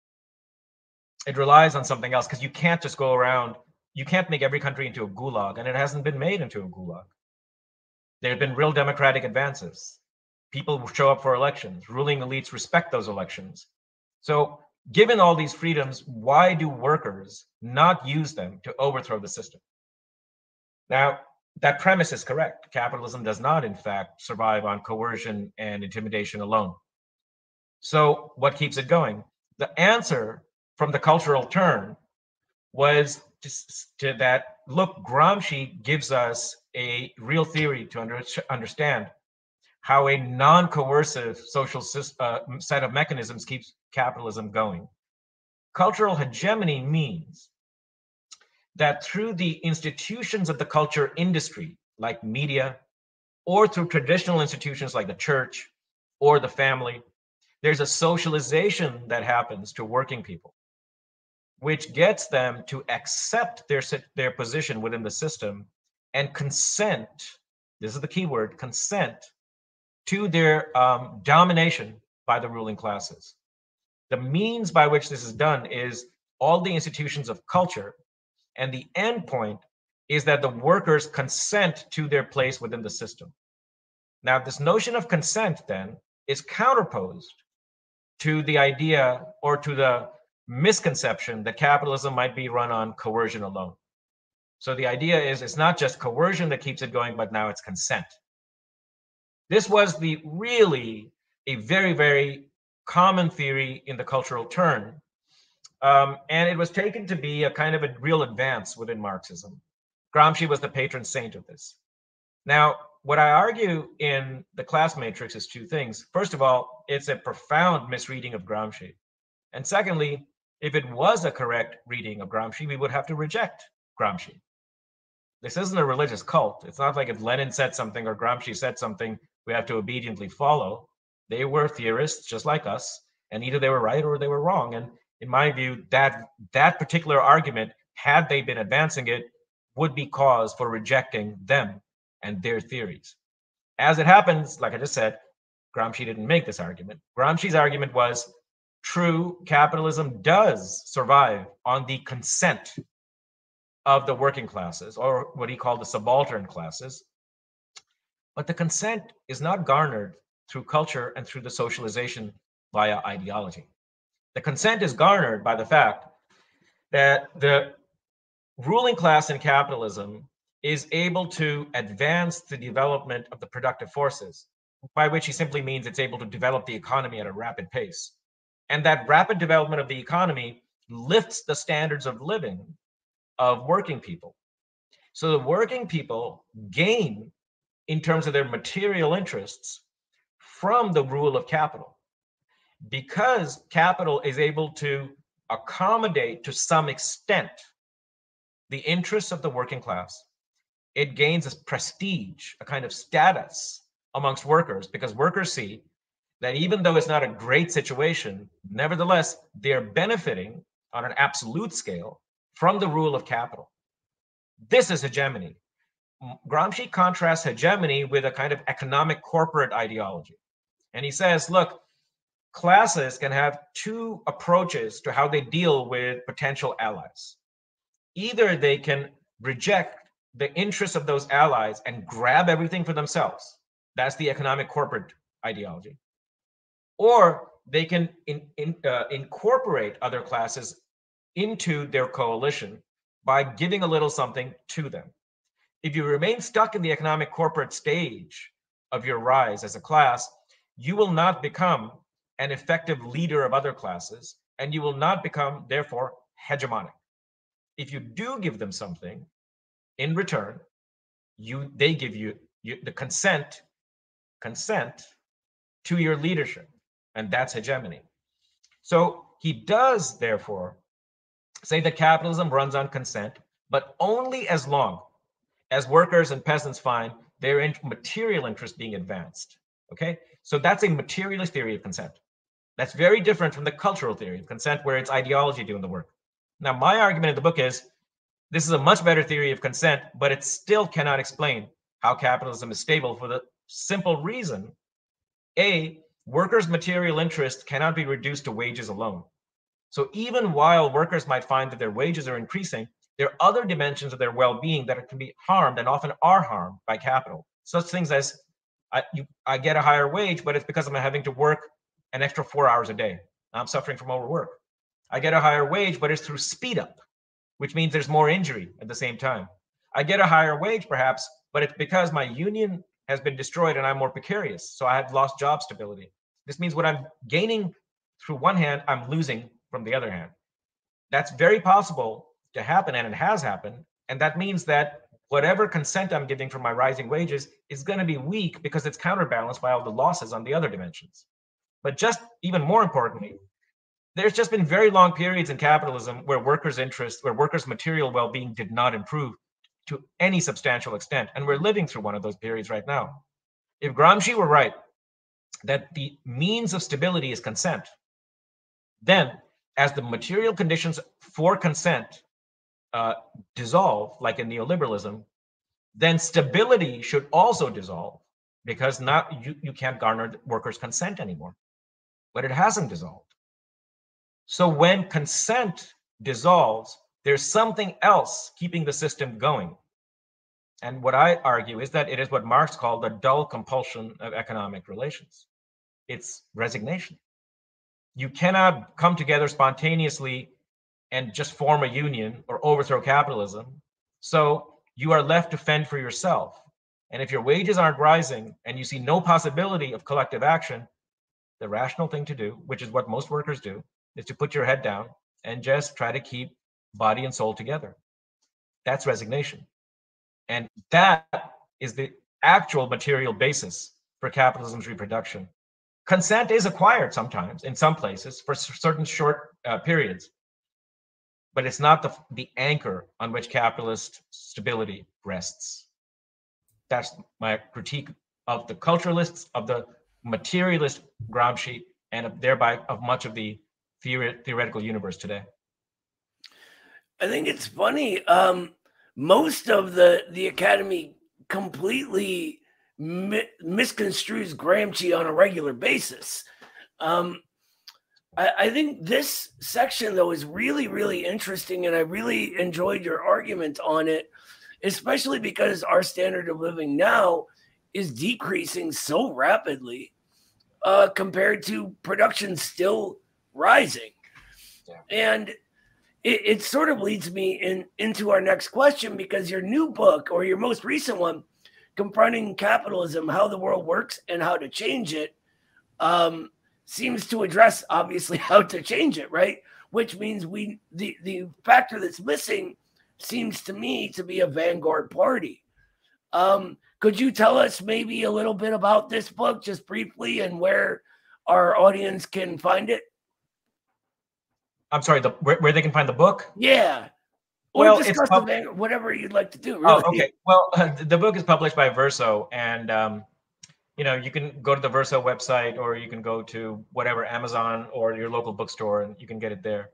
S4: It relies on something else, because you can't just go around, you can't make every country into a gulag, and it hasn't been made into a gulag. There have been real democratic advances. People show up for elections. Ruling elites respect those elections. So given all these freedoms, why do workers not use them to overthrow the system? Now, that premise is correct. Capitalism does not, in fact, survive on coercion and intimidation alone. So what keeps it going? The answer from the cultural turn was just to that, look, Gramsci gives us a real theory to under, understand how a non-coercive social uh, set of mechanisms keeps capitalism going. Cultural hegemony means that through the institutions of the culture industry, like media, or through traditional institutions like the church or the family, there's a socialization that happens to working people, which gets them to accept their, their position within the system and consent, this is the key word, consent, to their um, domination by the ruling classes. The means by which this is done is all the institutions of culture, and the end point is that the workers consent to their place within the system. Now, this notion of consent then is counterposed to the idea or to the misconception that capitalism might be run on coercion alone. So the idea is it's not just coercion that keeps it going, but now it's consent. This was the really a very, very common theory in the cultural turn. Um, and it was taken to be a kind of a real advance within Marxism. Gramsci was the patron saint of this. Now, what I argue in the class matrix is two things. First of all, it's a profound misreading of Gramsci. And secondly, if it was a correct reading of Gramsci, we would have to reject Gramsci. This isn't a religious cult. It's not like if Lenin said something or Gramsci said something, we have to obediently follow. They were theorists just like us, and either they were right or they were wrong. And in my view, that, that particular argument, had they been advancing it, would be cause for rejecting them and their theories. As it happens, like I just said, Gramsci didn't make this argument. Gramsci's argument was, true, capitalism does survive on the consent of the working classes, or what he called the subaltern classes. But the consent is not garnered through culture and through the socialization via ideology. The consent is garnered by the fact that the ruling class in capitalism is able to advance the development of the productive forces, by which he simply means it's able to develop the economy at a rapid pace. And that rapid development of the economy lifts the standards of living of working people. So the working people gain in terms of their material interests from the rule of capital. Because capital is able to accommodate to some extent the interests of the working class, it gains a prestige, a kind of status amongst workers, because workers see that even though it's not a great situation, nevertheless, they're benefiting on an absolute scale from the rule of capital. This is hegemony. Gramsci contrasts hegemony with a kind of economic corporate ideology. And he says, look, classes can have two approaches to how they deal with potential allies. Either they can reject the interests of those allies and grab everything for themselves. That's the economic corporate ideology. Or they can in, in, uh, incorporate other classes into their coalition by giving a little something to them. If you remain stuck in the economic corporate stage of your rise as a class, you will not become an effective leader of other classes, and you will not become, therefore, hegemonic. If you do give them something in return, you they give you, you the consent, consent to your leadership, and that's hegemony. So he does, therefore, say that capitalism runs on consent, but only as long as workers and peasants find their in material interests being advanced. Okay, so that's a materialist theory of consent. That's very different from the cultural theory of consent, where it's ideology doing the work. Now, my argument in the book is this is a much better theory of consent, but it still cannot explain how capitalism is stable for the simple reason, A, workers' material interest cannot be reduced to wages alone. So even while workers might find that their wages are increasing, there are other dimensions of their well-being that can be harmed and often are harmed by capital. Such things as I, you, I get a higher wage, but it's because I'm having to work an extra four hours a day. I'm suffering from overwork. I get a higher wage, but it's through speed up, which means there's more injury at the same time. I get a higher wage perhaps, but it's because my union has been destroyed and I'm more precarious. So I have lost job stability. This means what I'm gaining through one hand, I'm losing from the other hand. That's very possible to happen, and it has happened. And that means that whatever consent I'm giving for my rising wages is going to be weak because it's counterbalanced by all the losses on the other dimensions. But just even more importantly, there's just been very long periods in capitalism where workers' interest, where workers' material well-being did not improve to any substantial extent. And we're living through one of those periods right now. If Gramsci were right, that the means of stability is consent, then as the material conditions for consent uh, dissolve, like in neoliberalism, then stability should also dissolve because not you, you can't garner workers' consent anymore. But it hasn't dissolved. So when consent dissolves, there's something else keeping the system going. And what I argue is that it is what Marx called the dull compulsion of economic relations. It's resignation. You cannot come together spontaneously and just form a union or overthrow capitalism. So you are left to fend for yourself. And if your wages aren't rising and you see no possibility of collective action, the rational thing to do, which is what most workers do, is to put your head down and just try to keep body and soul together. That's resignation. And that is the actual material basis for capitalism's reproduction. Consent is acquired sometimes in some places for certain short uh, periods, but it's not the, the anchor on which capitalist stability rests. That's my critique of the culturalists, of the materialist Gramsci, and of, thereby of much of the theory, theoretical universe today.
S3: I think it's funny. Um, most of the, the academy completely mi misconstrues Gramsci on a regular basis. Um, I, I think this section, though, is really, really interesting, and I really enjoyed your argument on it, especially because our standard of living now is decreasing so rapidly uh, compared to production still rising. Yeah. And it, it sort of leads me in into our next question, because your new book, or your most recent one, Confronting Capitalism, How the World Works and How to Change It, um, seems to address, obviously, how to change it, right? Which means we the, the factor that's missing seems to me to be a vanguard party. Um, could you tell us maybe a little bit about this book, just briefly, and where our audience can find it?
S4: I'm sorry, the, where, where they can find the book?
S3: Yeah. Or
S4: well,
S3: discuss
S4: it's
S3: the vanguard, whatever you'd like to do. Really.
S4: Oh, okay. Well, uh, the book is published by Verso, and um, you know, you can go to the Verso website, or you can go to whatever, Amazon or your local bookstore, and you can get it there.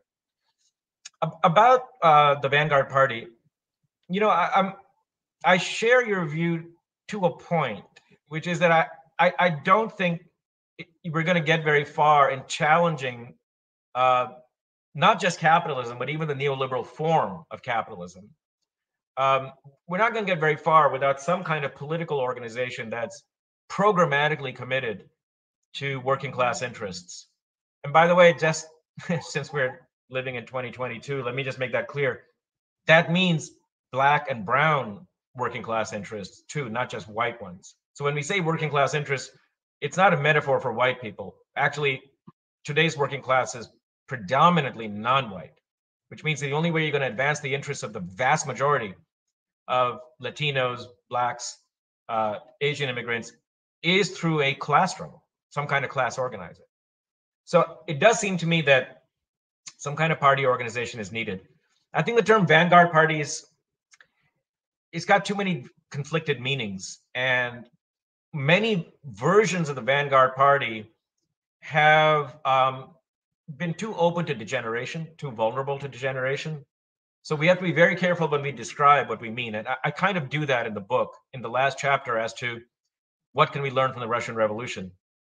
S4: About uh, the Vanguard Party, you know, I, I'm I share your view to a point, which is that I I, I don't think it, we're going to get very far in challenging uh, not just capitalism, but even the neoliberal form of capitalism. Um, we're not going to get very far without some kind of political organization that's programmatically committed to working class interests. And by the way, just since we're living in twenty twenty-two, let me just make that clear. That means Black and brown working class interests too, not just white ones. So when we say working class interests, it's not a metaphor for white people. Actually, today's working class is predominantly non-white, which means the only way you're going to advance the interests of the vast majority of Latinos, Blacks, uh, Asian immigrants is through a class struggle, some kind of class organizing. So it does seem to me that some kind of party organization is needed. I think the term Vanguard Party is, it's got too many conflicted meanings, and many versions of the Vanguard Party have um, been too open to degeneration, too vulnerable to degeneration. So we have to be very careful when we describe what we mean. And I, I kind of do that in the book, in the last chapter, as to what can we learn from the Russian Revolution.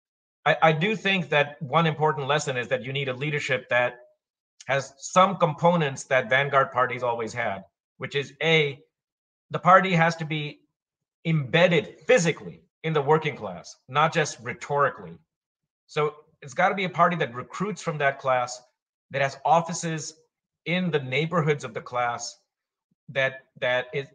S4: I, I do think that one important lesson is that you need a leadership that has some components that vanguard parties always had, which is A, the party has to be embedded physically in the working class, not just rhetorically. So it's got to be a party that recruits from that class, that has offices in the neighborhoods of the class, that that is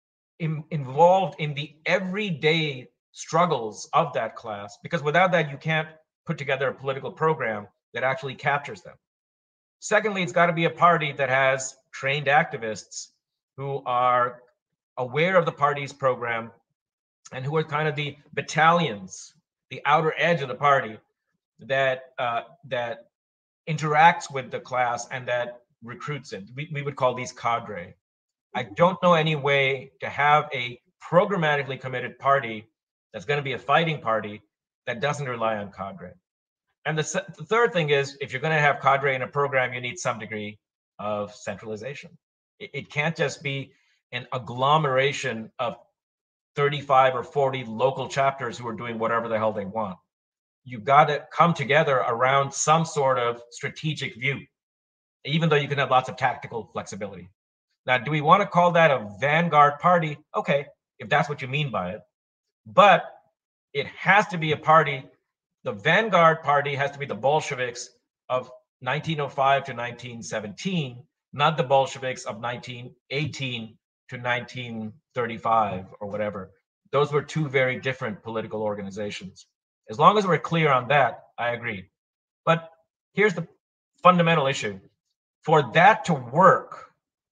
S4: in, involved in the everyday struggles of that class, because without that, you can't put together a political program that actually captures them. Secondly, it's got to be a party that has trained activists who are aware of the party's program and who are kind of the battalions, the outer edge of the party that uh, that interacts with the class and that recruits it. We, we would call these cadre. I don't know any way to have a programmatically committed party that's going to be a fighting party that doesn't rely on cadre. And the, the third thing is, if you're going to have cadre in a program, you need some degree of centralization. It, it can't just be an agglomeration of thirty-five or forty local chapters who are doing whatever the hell they want. You've got to come together around some sort of strategic view, even though you can have lots of tactical flexibility. Now, do we want to call that a vanguard party? Okay, if that's what you mean by it. But it has to be a party. The vanguard party has to be the Bolsheviks of nineteen oh five to nineteen seventeen, not the Bolsheviks of nineteen eighteen to nineteen thirty-five or whatever. Those were two very different political organizations. As long as we're clear on that, I agree. But here's the fundamental issue. For that to work,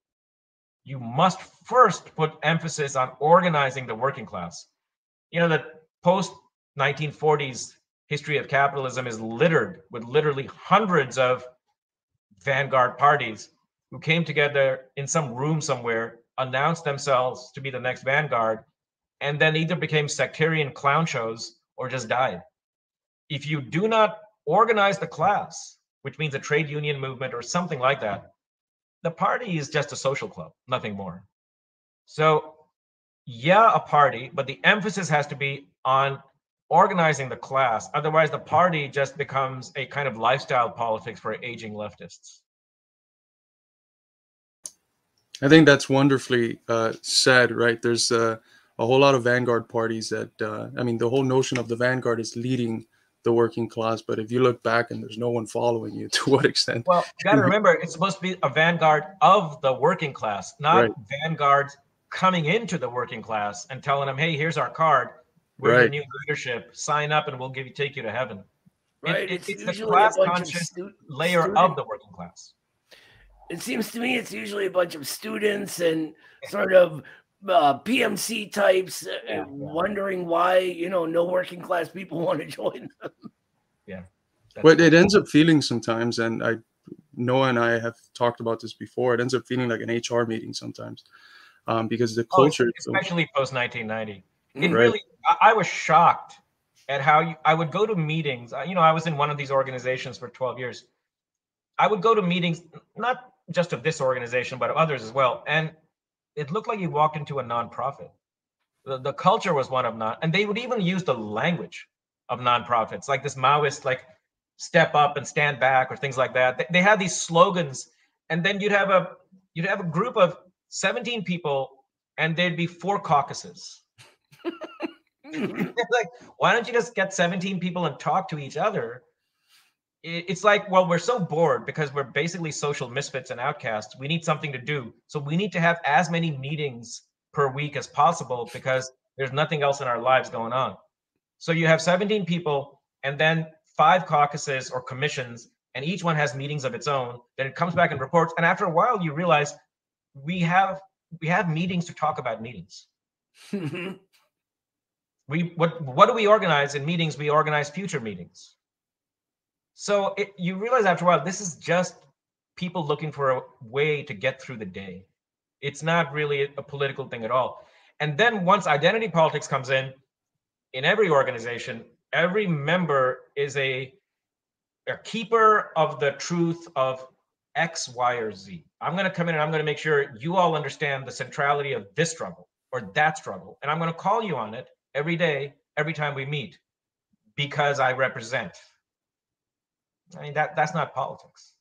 S4: you must first put emphasis on organizing the working class. You know, the post nineteen forties history of capitalism is littered with literally hundreds of vanguard parties who came together in some room somewhere, announced themselves to be the next vanguard, and then either became sectarian clown shows or just died. If you do not organize the class, which means a trade union movement or something like that, the party is just a social club, nothing more. So yeah, a party, but the emphasis has to be on organizing the class. Otherwise, the party just becomes a kind of lifestyle politics for aging leftists.
S2: I think that's wonderfully uh, said, right? There's uh, a whole lot of vanguard parties that, uh, I mean, the whole notion of the vanguard is leading the working class, but if you look back and there's no one following you, to what extent?
S4: Well, you got to remember, it's supposed to be a vanguard of the working class, not right. vanguards coming into the working class and telling them, hey, here's our card. We're right. the new leadership. Sign up and we'll give you, take you to heaven.
S3: Right.
S4: It, it,
S3: it's
S4: it's the class-conscious
S3: stu-
S4: layer
S3: student.
S4: of the working class.
S3: It seems to me it's usually a bunch of students and sort of uh, P M C types uh, yeah, yeah. wondering why, you know, no working class people want to join them.
S4: Yeah.
S2: But it ends up feeling sometimes, and I, Noah and I have talked about this before, it ends up feeling like an H R meeting sometimes um, because the culture.
S4: Oh, especially so, post nineteen ninety. It
S2: right.
S4: really, I, I was shocked at how you, I would go to meetings. You know, I was in one of these organizations for twelve years. I would go to meetings, not just of this organization, but of others as well. And it looked like you walked into a nonprofit. The, the culture was one of non, and they would even use the language of nonprofits, like this Maoist, like step up and stand back or things like that. They, they had these slogans, and then you'd have a you'd have a group of seventeen people, and there'd be four caucuses. Like, why don't you just get seventeen people and talk to each other? It's like, well, we're so bored because we're basically social misfits and outcasts. We need something to do. So we need to have as many meetings per week as possible because there's nothing else in our lives going on. So you have seventeen people and then five caucuses or commissions, and each one has meetings of its own. Then it comes back and reports. And after a while, you realize we have we have meetings to talk about meetings. we what what do we organize in meetings? We organize future meetings. So it, you realize after a while, this is just people looking for a way to get through the day. It's not really a political thing at all. And then once identity politics comes in, in every organization, every member is a a keeper of the truth of X, Y, or Z. I'm going to come in and I'm going to make sure you all understand the centrality of this struggle or that struggle. And I'm going to call you on it every day, every time we meet, because I represent. I mean, that that's not politics.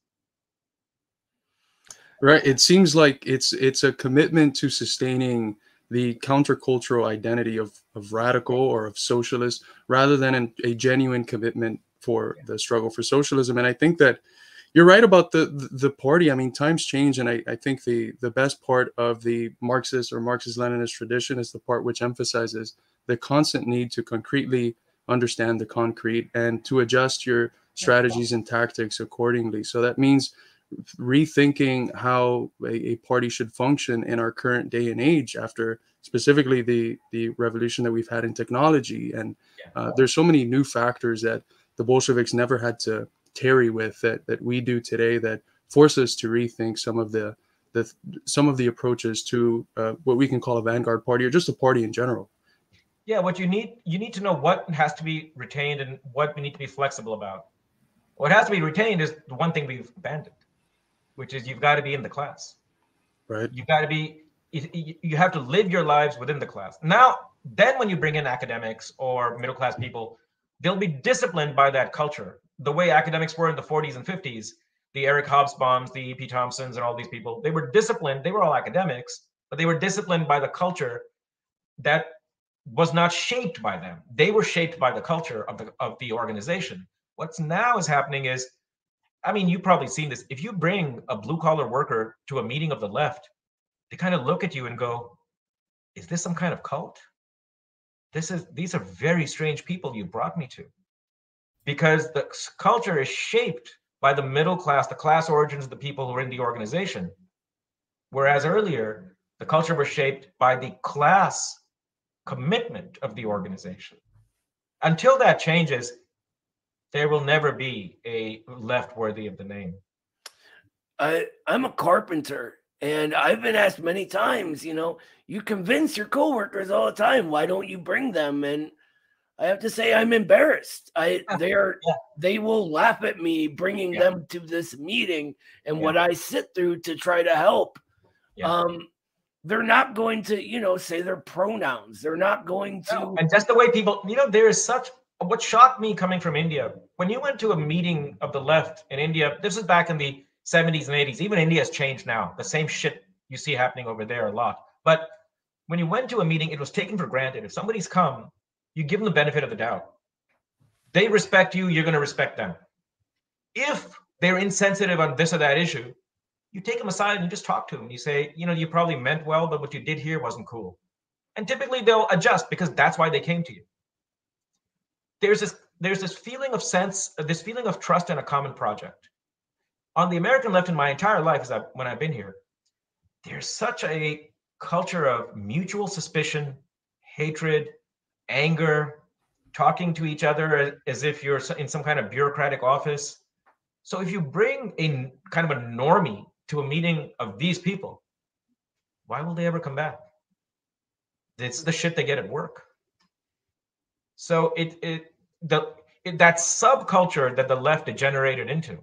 S2: Right. It seems like it's it's a commitment to sustaining the countercultural identity of, of radical or of socialist, rather than an, a genuine commitment for the struggle for socialism. And I think that you're right about the the party. I mean, times change, and I, I think the the best part of the Marxist or Marxist-Leninist tradition is the part which emphasizes the constant need to concretely understand the concrete and to adjust your strategies and tactics accordingly. So that means rethinking how a, a party should function in our current day and age, after specifically the the revolution that we've had in technology. And uh, there's so many new factors that the Bolsheviks never had to tarry with that that we do today, that force us to rethink some of the the some of the approaches to uh, what we can call a vanguard party, or just a party in general.
S4: Yeah, what you need you need to know what has to be retained and what we need to be flexible about. What has to be retained is the one thing we've abandoned, which is you've got to be in the class.
S2: Right.
S4: You've got to be, you have to live your lives within the class. Now, then when you bring in academics or middle class people, they'll be disciplined by that culture. The way academics were in the forties and fifties, the Eric Hobsbawms, the E P Thompsons, and all these people, they were disciplined. They were all academics, but they were disciplined by the culture that was not shaped by them. They were shaped by the culture of the of the organization. What's now is happening is, I mean, you've probably seen this. If you bring a blue collar worker to a meeting of the left, they kind of look at you and go, is this some kind of cult? This is, these are very strange people you brought me to. Because the culture is shaped by the middle class, the class origins of the people who are in the organization. Whereas earlier, the culture was shaped by the class commitment of the organization. Until that changes, there will never be a left worthy of the name.
S3: I, I'm a carpenter, and I've been asked many times, you know, you convince your coworkers all the time, why don't you bring them? And I have to say, I'm embarrassed. I they're yeah. They will laugh at me bringing yeah. them to this meeting and yeah. what I sit through to try to help. Yeah. Um, they're not going to, you know, say their pronouns. They're not going to.
S4: No. And just the way people, you know, there is such. What shocked me coming from India, when you went to a meeting of the left in India, this is back in the seventies and eighties. Even India has changed now. The same shit you see happening over there a lot. But when you went to a meeting, it was taken for granted. If somebody's come, you give them the benefit of the doubt. They respect you, you're going to respect them. If they're insensitive on this or that issue, you take them aside and you just talk to them. You say, you know, you probably meant well, but what you did here wasn't cool. And typically they'll adjust because that's why they came to you. There's this, there's this feeling of sense, this feeling of trust in a common project. On the American left in my entire life, as I, when I've been here, there's such a culture of mutual suspicion, hatred, anger, talking to each other as if you're in some kind of bureaucratic office. So if you bring a kind of a normie to a meeting of these people, why will they ever come back? It's the shit they get at work. So it it the it, that subculture that the left degenerated into,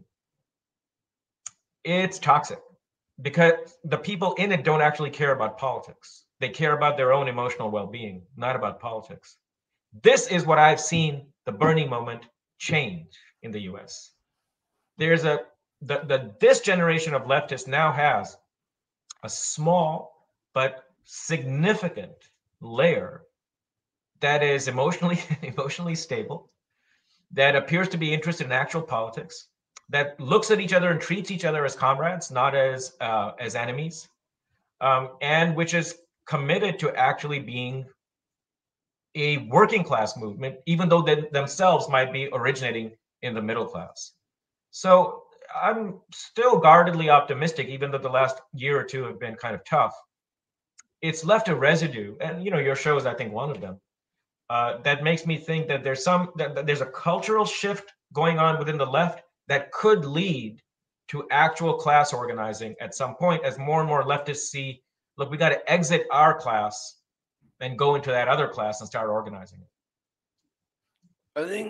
S4: it's toxic because the people in it don't actually care about politics. They care about their own emotional well-being, not about politics. This is what I've seen the Bernie moment change in the U S. There's a the, the this generation of leftists now has a small but significant layer that is emotionally emotionally stable, that appears to be interested in actual politics, that looks at each other and treats each other as comrades, not as uh, as enemies, um, and which is committed to actually being a working class movement, even though they themselves might be originating in the middle class. So I'm still guardedly optimistic, even though the last year or two have been kind of tough. It's left a residue, and you know, your show is, I think, one of them. Uh, that makes me think that there's some that, that there's a cultural shift going on within the left that could lead to actual class organizing at some point, as more and more leftists see, look, we got to exit our class and go into that other class and start organizing it.
S3: I think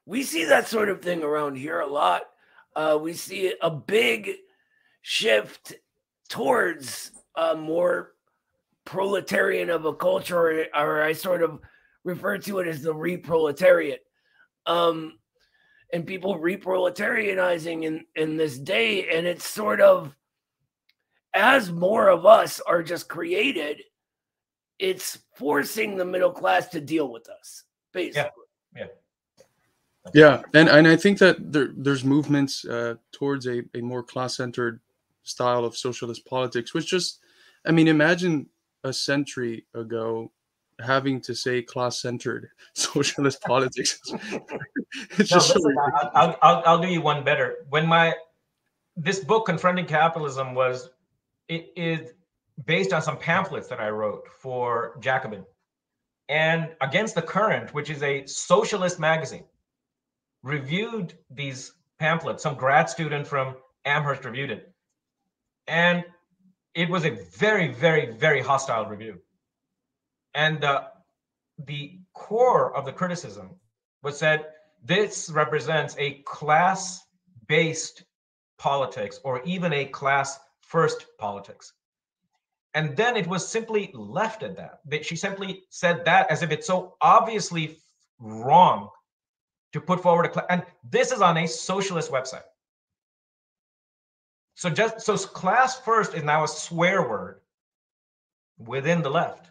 S3: we see that sort of thing around here a lot. Uh, we see a big shift towards a more proletarian of a culture, or, or I sort of refer to it as the re-proletariat. Um, and people re-proletarianizing in, in this day, and it's sort of, as more of us are just created, it's forcing the middle class to deal with us, basically.
S4: Yeah, yeah.
S2: Yeah, and, and I think that there, there's movements uh, towards a, a more class-centered style of socialist politics, which just, I mean, imagine a century ago having to say class-centered socialist politics. It's
S4: No,
S2: just
S4: listen,
S2: so
S4: I'll, I'll, I'll, I'll do you one better. When my, this book, Confronting Capitalism, was, it is based on some pamphlets that I wrote for Jacobin. And Against the Current, which is a socialist magazine, reviewed these pamphlets. Some grad student from Amherst reviewed it. And it was a very, very, very hostile review. And uh, the core of the criticism was that this represents a class-based politics, or even a class-first politics. And then it was simply left at that. That she simply said that as if it's so obviously wrong to put forward a class. And this is on a socialist website. So just so class first is now a swear word within the left.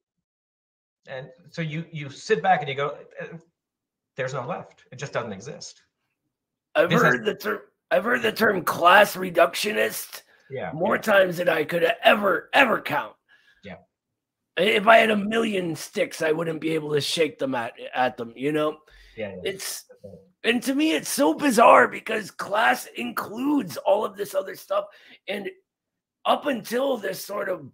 S4: And so you you sit back and you go, there's no left. It just doesn't exist.
S3: I've
S4: This
S3: heard
S4: has-
S3: the term I've heard the term class reductionist
S4: Yeah.
S3: more
S4: yeah.
S3: times than I could ever, ever count.
S4: Yeah.
S3: If I had a million sticks, I wouldn't be able to shake them at, at them, you know?
S4: Yeah, yeah.
S3: It's, and to me, it's so bizarre because class includes all of this other stuff. And up until this sort of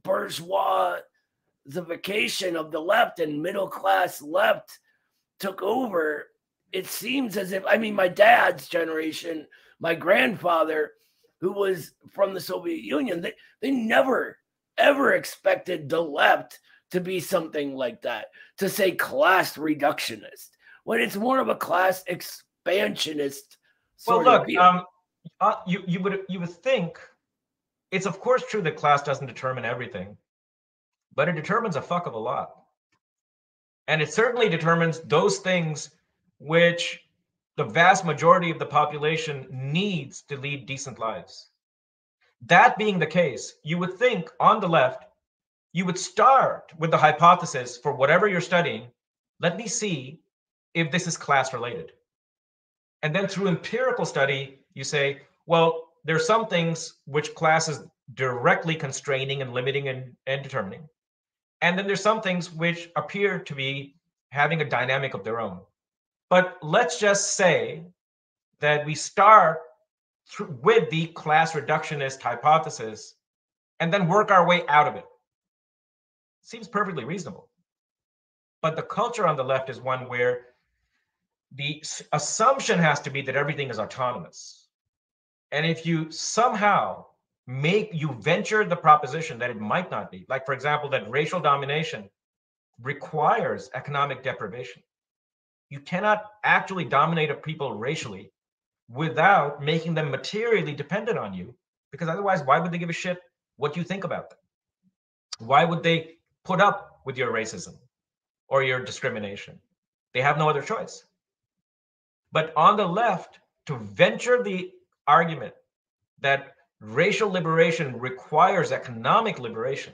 S3: bourgeoisification of the left and middle class left took over, it seems as if, I mean, my dad's generation, my grandfather, who was from the Soviet Union, they, they never, ever expected the left to be something like that, to say class reductionist, when it's more of a class expansionist
S4: Well,
S3: sort
S4: look,
S3: of view.
S4: um, uh, you you would you would think it's of course true that class doesn't determine everything, but it determines a fuck of a lot, and it certainly determines those things which the vast majority of the population needs to lead decent lives. That being the case, you would think on the left, you would start with the hypothesis for whatever you're studying. Let me see if this is class related. And then through empirical study, you say, well, there are some things which class is directly constraining and limiting and, and determining. And then there's some things which appear to be having a dynamic of their own. But let's just say that we start through, with the class reductionist hypothesis and then work our way out of it. Seems perfectly reasonable. But the culture on the left is one where the assumption has to be that everything is autonomous. And if you somehow make, you venture the proposition that it might not be, like, for example, that racial domination requires economic deprivation. You cannot actually dominate a people racially without making them materially dependent on you, because otherwise, why would they give a shit what you think about them? Why would they put up with your racism or your discrimination? They have no other choice. But on the left, to venture the argument that racial liberation requires economic liberation,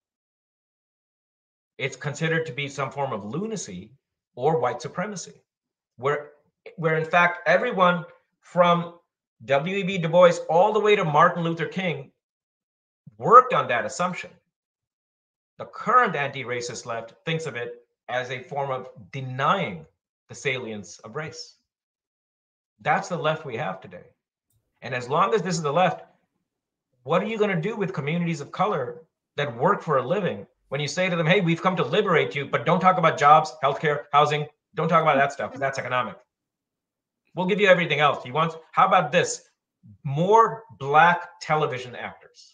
S4: it's considered to be some form of lunacy or white supremacy, where, where in fact, everyone from W E B Du Bois all the way to Martin Luther King worked on that assumption. The current anti-racist left thinks of it as a form of denying the salience of race. That's the left we have today. And as long as this is the left, what are you going to do with communities of color that work for a living when you say to them, hey, we've come to liberate you, but don't talk about jobs, healthcare, housing, don't talk about that stuff, because that's economic. We'll give you everything else. You want, how about this? More Black television actors.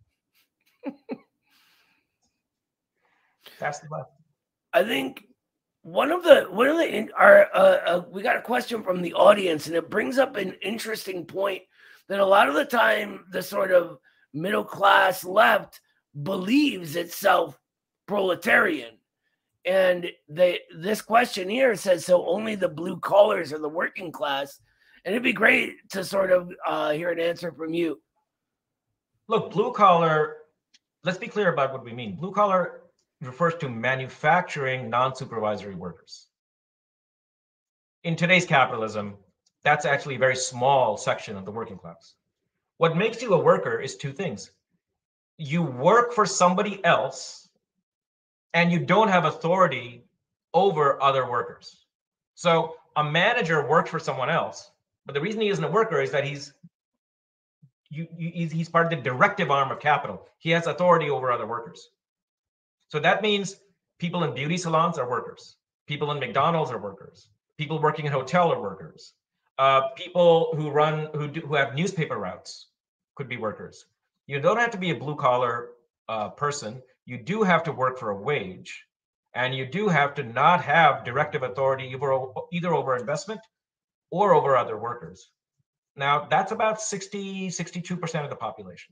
S4: That's the left.
S3: I think one of the one of the our uh, uh, we got a question from the audience, and it brings up an interesting point that a lot of the time the sort of middle class left believes itself proletarian, and they this question here says, so only the blue collars are the working class, and it'd be great to sort of uh, hear an answer from you.
S4: Look, blue collar. Let's be clear about what we mean. Blue collar refers to manufacturing non-supervisory workers. In today's capitalism, that's actually a very small section of the working class. What makes you a worker is two things. You work for somebody else, and you don't have authority over other workers. So a manager works for someone else, but the reason he isn't a worker is that he's you, you, he's, he's part of the directive arm of capital. He has authority over other workers. So that means people in beauty salons are workers. People in McDonald's are workers. People working in hotel are workers. Uh, people who run, who do, who have newspaper routes could be workers. You don't have to be a blue collar uh, person. You do have to work for a wage, and you do have to not have directive authority either, either over investment or over other workers. Now, that's about sixty, sixty-two percent of the population.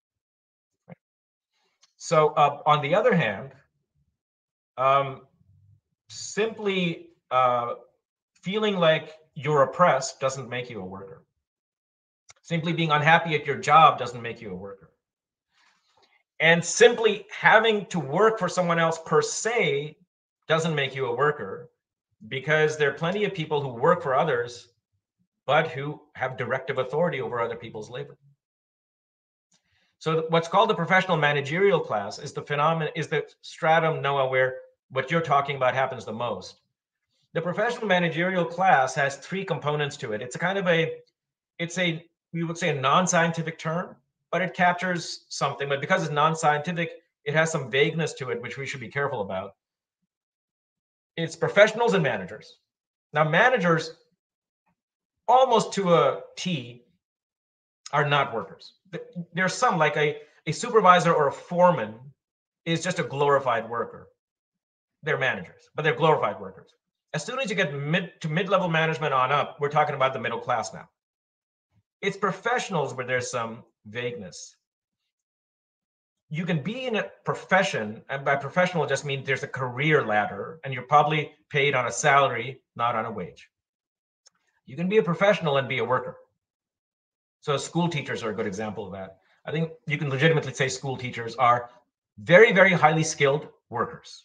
S4: So uh, on the other hand, um, simply uh, feeling like you're oppressed doesn't make you a worker. Simply being unhappy at your job doesn't make you a worker. And simply having to work for someone else per se doesn't make you a worker, because there are plenty of people who work for others, but who have directive authority over other people's labor. So what's called the professional managerial class is the phenomenon, is the stratum, Noah, where what you're talking about happens the most. The professional managerial class has three components to it. It's a kind of a, it's a, we would say a non-scientific term, but it captures something. But because it's non-scientific, it has some vagueness to it, which we should be careful about. It's professionals and managers. Now, managers, almost to a T, are not workers. There's some, like a, a supervisor or a foreman is just a glorified worker. They're managers, but they're glorified workers. As soon as you get mid to mid-level management on up, we're talking about the middle class now. It's professionals where there's some vagueness. You can be in a profession, and by professional it just means there's a career ladder, and you're probably paid on a salary, not on a wage. You can be a professional and be a worker. So school teachers are a good example of that. I think you can legitimately say school teachers are very, very highly skilled workers.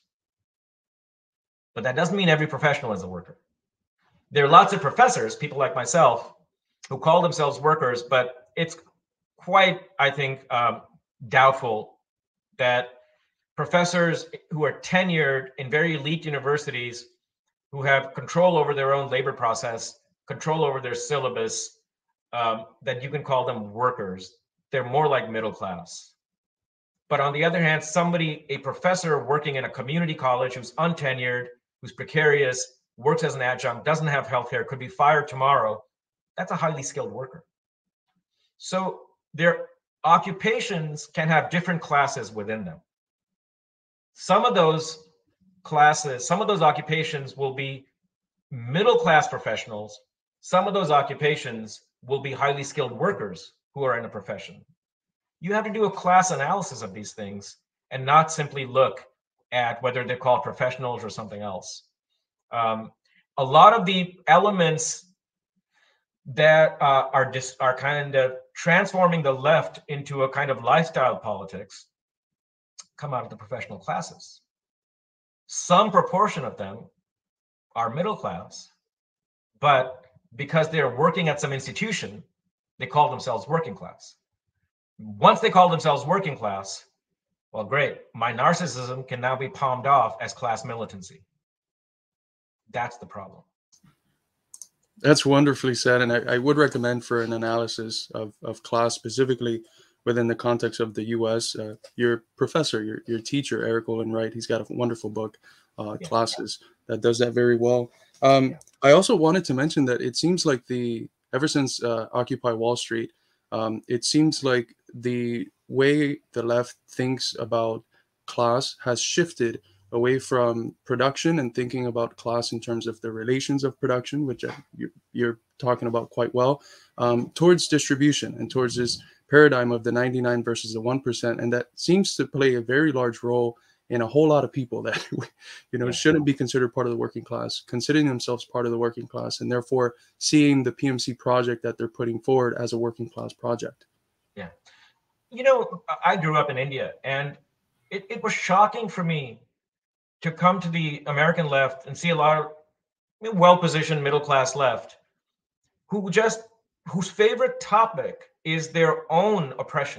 S4: But that doesn't mean every professional is a worker. There are lots of professors, people like myself, who call themselves workers, but it's quite, I think, um, doubtful that professors who are tenured in very elite universities, who have control over their own labor process, control over their syllabus, um, that you can call them workers. They're more like middle class. But on the other hand, somebody, a professor working in a community college who's untenured, who's precarious, works as an adjunct, doesn't have healthcare, could be fired tomorrow, that's a highly skilled worker. So their occupations can have different classes within them. Some of those classes, some of those occupations will be middle class professionals. Some of those occupations will be highly skilled workers who are in a profession. You have to do a class analysis of these things and not simply look at whether they're called professionals or something else. Um, a lot of the elements that uh, are dis- are kind of transforming the left into a kind of lifestyle politics come out of the professional classes. Some proportion of them are middle class, but because they're working at some institution, they call themselves working class. Once they call themselves working class, well, great. My narcissism can now be palmed off as class militancy. That's the problem.
S2: That's wonderfully said. And I, I would recommend for an analysis of, of class specifically within the context of the U S, uh, your professor, your, your teacher, Eric Olin Wright, he's got a wonderful book, uh, yeah. Classes, that does that very well. Um, yeah. I also wanted to mention that it seems like the, ever since uh, Occupy Wall Street, um, it seems like the way the left thinks about class has shifted away from production and thinking about class in terms of the relations of production, which you're talking about quite well, um, towards distribution and towards this paradigm of the ninety-nine versus the one percent. And that seems to play a very large role in a whole lot of people that, you know, shouldn't be considered part of the working class, considering themselves part of the working class, and therefore seeing the P M C project that they're putting forward as a working class project.
S4: Yeah. You know, I grew up in India, and it, it was shocking for me to come to the American left and see a lot of well-positioned middle-class left who just, whose favorite topic is their own oppression.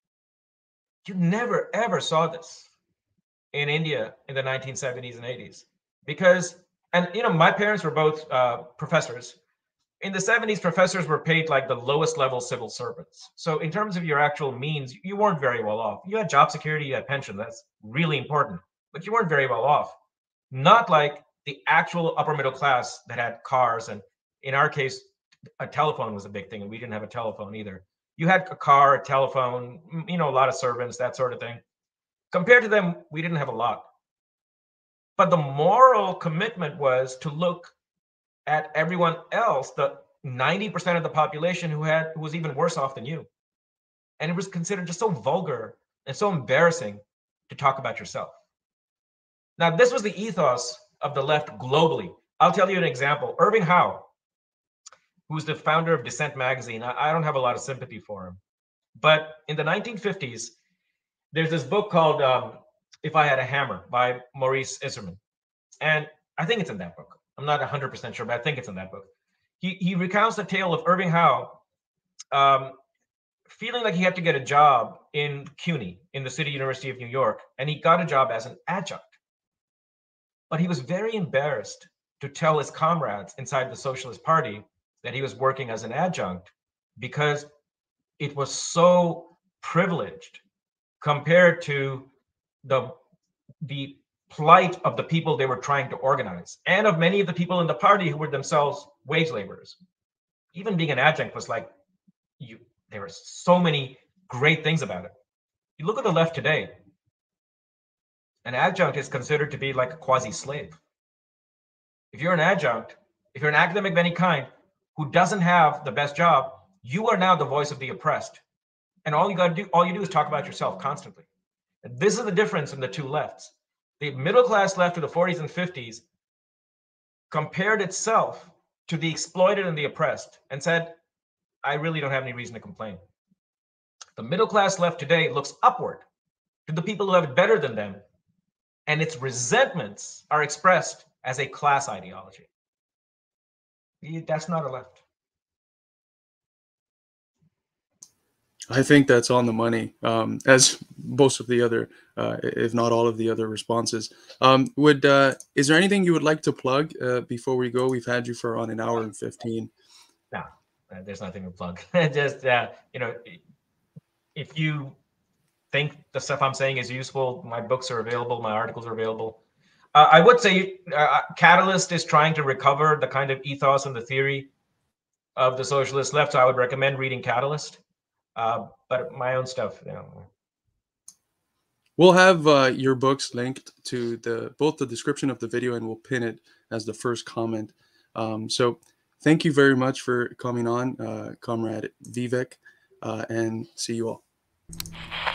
S4: You never, ever saw this in India in the nineteen seventies and eighties. Because, and you know, my parents were both uh, professors. In the seventies, professors were paid like the lowest level civil servants. So in terms of your actual means, you weren't very well off. You had job security, you had pension, that's really important, but you weren't very well off. Not like the actual upper middle class that had cars, and in our case, a telephone was a big thing, and we didn't have a telephone either. You had a car, a telephone, you know, a lot of servants, that sort of thing. Compared to them, we didn't have a lot. But the moral commitment was to look at everyone else, the ninety percent of the population who had who was even worse off than you. And it was considered just so vulgar and so embarrassing to talk about yourself. Now, this was the ethos of the left globally. I'll tell you an example. Irving Howe, who's the founder of Dissent magazine, I, I don't have a lot of sympathy for him. But in the nineteen fifties, there's this book called um, If I Had a Hammer by Maurice Isserman. And I think it's in that book. I'm not one hundred percent sure, but I think it's in that book. He, he recounts the tale of Irving Howe um, feeling like he had to get a job in CUNY, in the City University of New York, and he got a job as an adjunct. But he was very embarrassed to tell his comrades inside the Socialist Party that he was working as an adjunct because it was so privileged compared to the, the plight of the people they were trying to organize, and of many of the people in the party who were themselves wage laborers. Even being an adjunct was like, you, there were so many great things about it. You look at the left today, an adjunct is considered to be like a quasi-slave. If you're an adjunct, if you're an academic of any kind who doesn't have the best job, you are now the voice of the oppressed. And all you got to do, all you do is talk about yourself constantly. And this is the difference in the two lefts. The middle class left of the forties and fifties compared itself to the exploited and the oppressed and said, I really don't have any reason to complain. The middle class left today looks upward to the people who have it better than them, and its resentments are expressed as a class ideology. That's not a left.
S2: I think that's on the money, um, as most of the other, uh, if not all of the other responses. Um, would uh, is there anything you would like to plug uh, before we go? We've had you for on an hour and fifteen.
S4: No, there's nothing to plug. Just uh, you know, if you think the stuff I'm saying is useful, my books are available, my articles are available. Uh, I would say uh, Catalyst is trying to recover the kind of ethos and the theory of the socialist left, so I would recommend reading Catalyst. Uh, but my own stuff, you know.
S2: We'll have uh, your books linked to the both the description of the video, and we'll pin it as the first comment. Um, so thank you very much for coming on, uh, Comrade Vivek, uh, and see you all.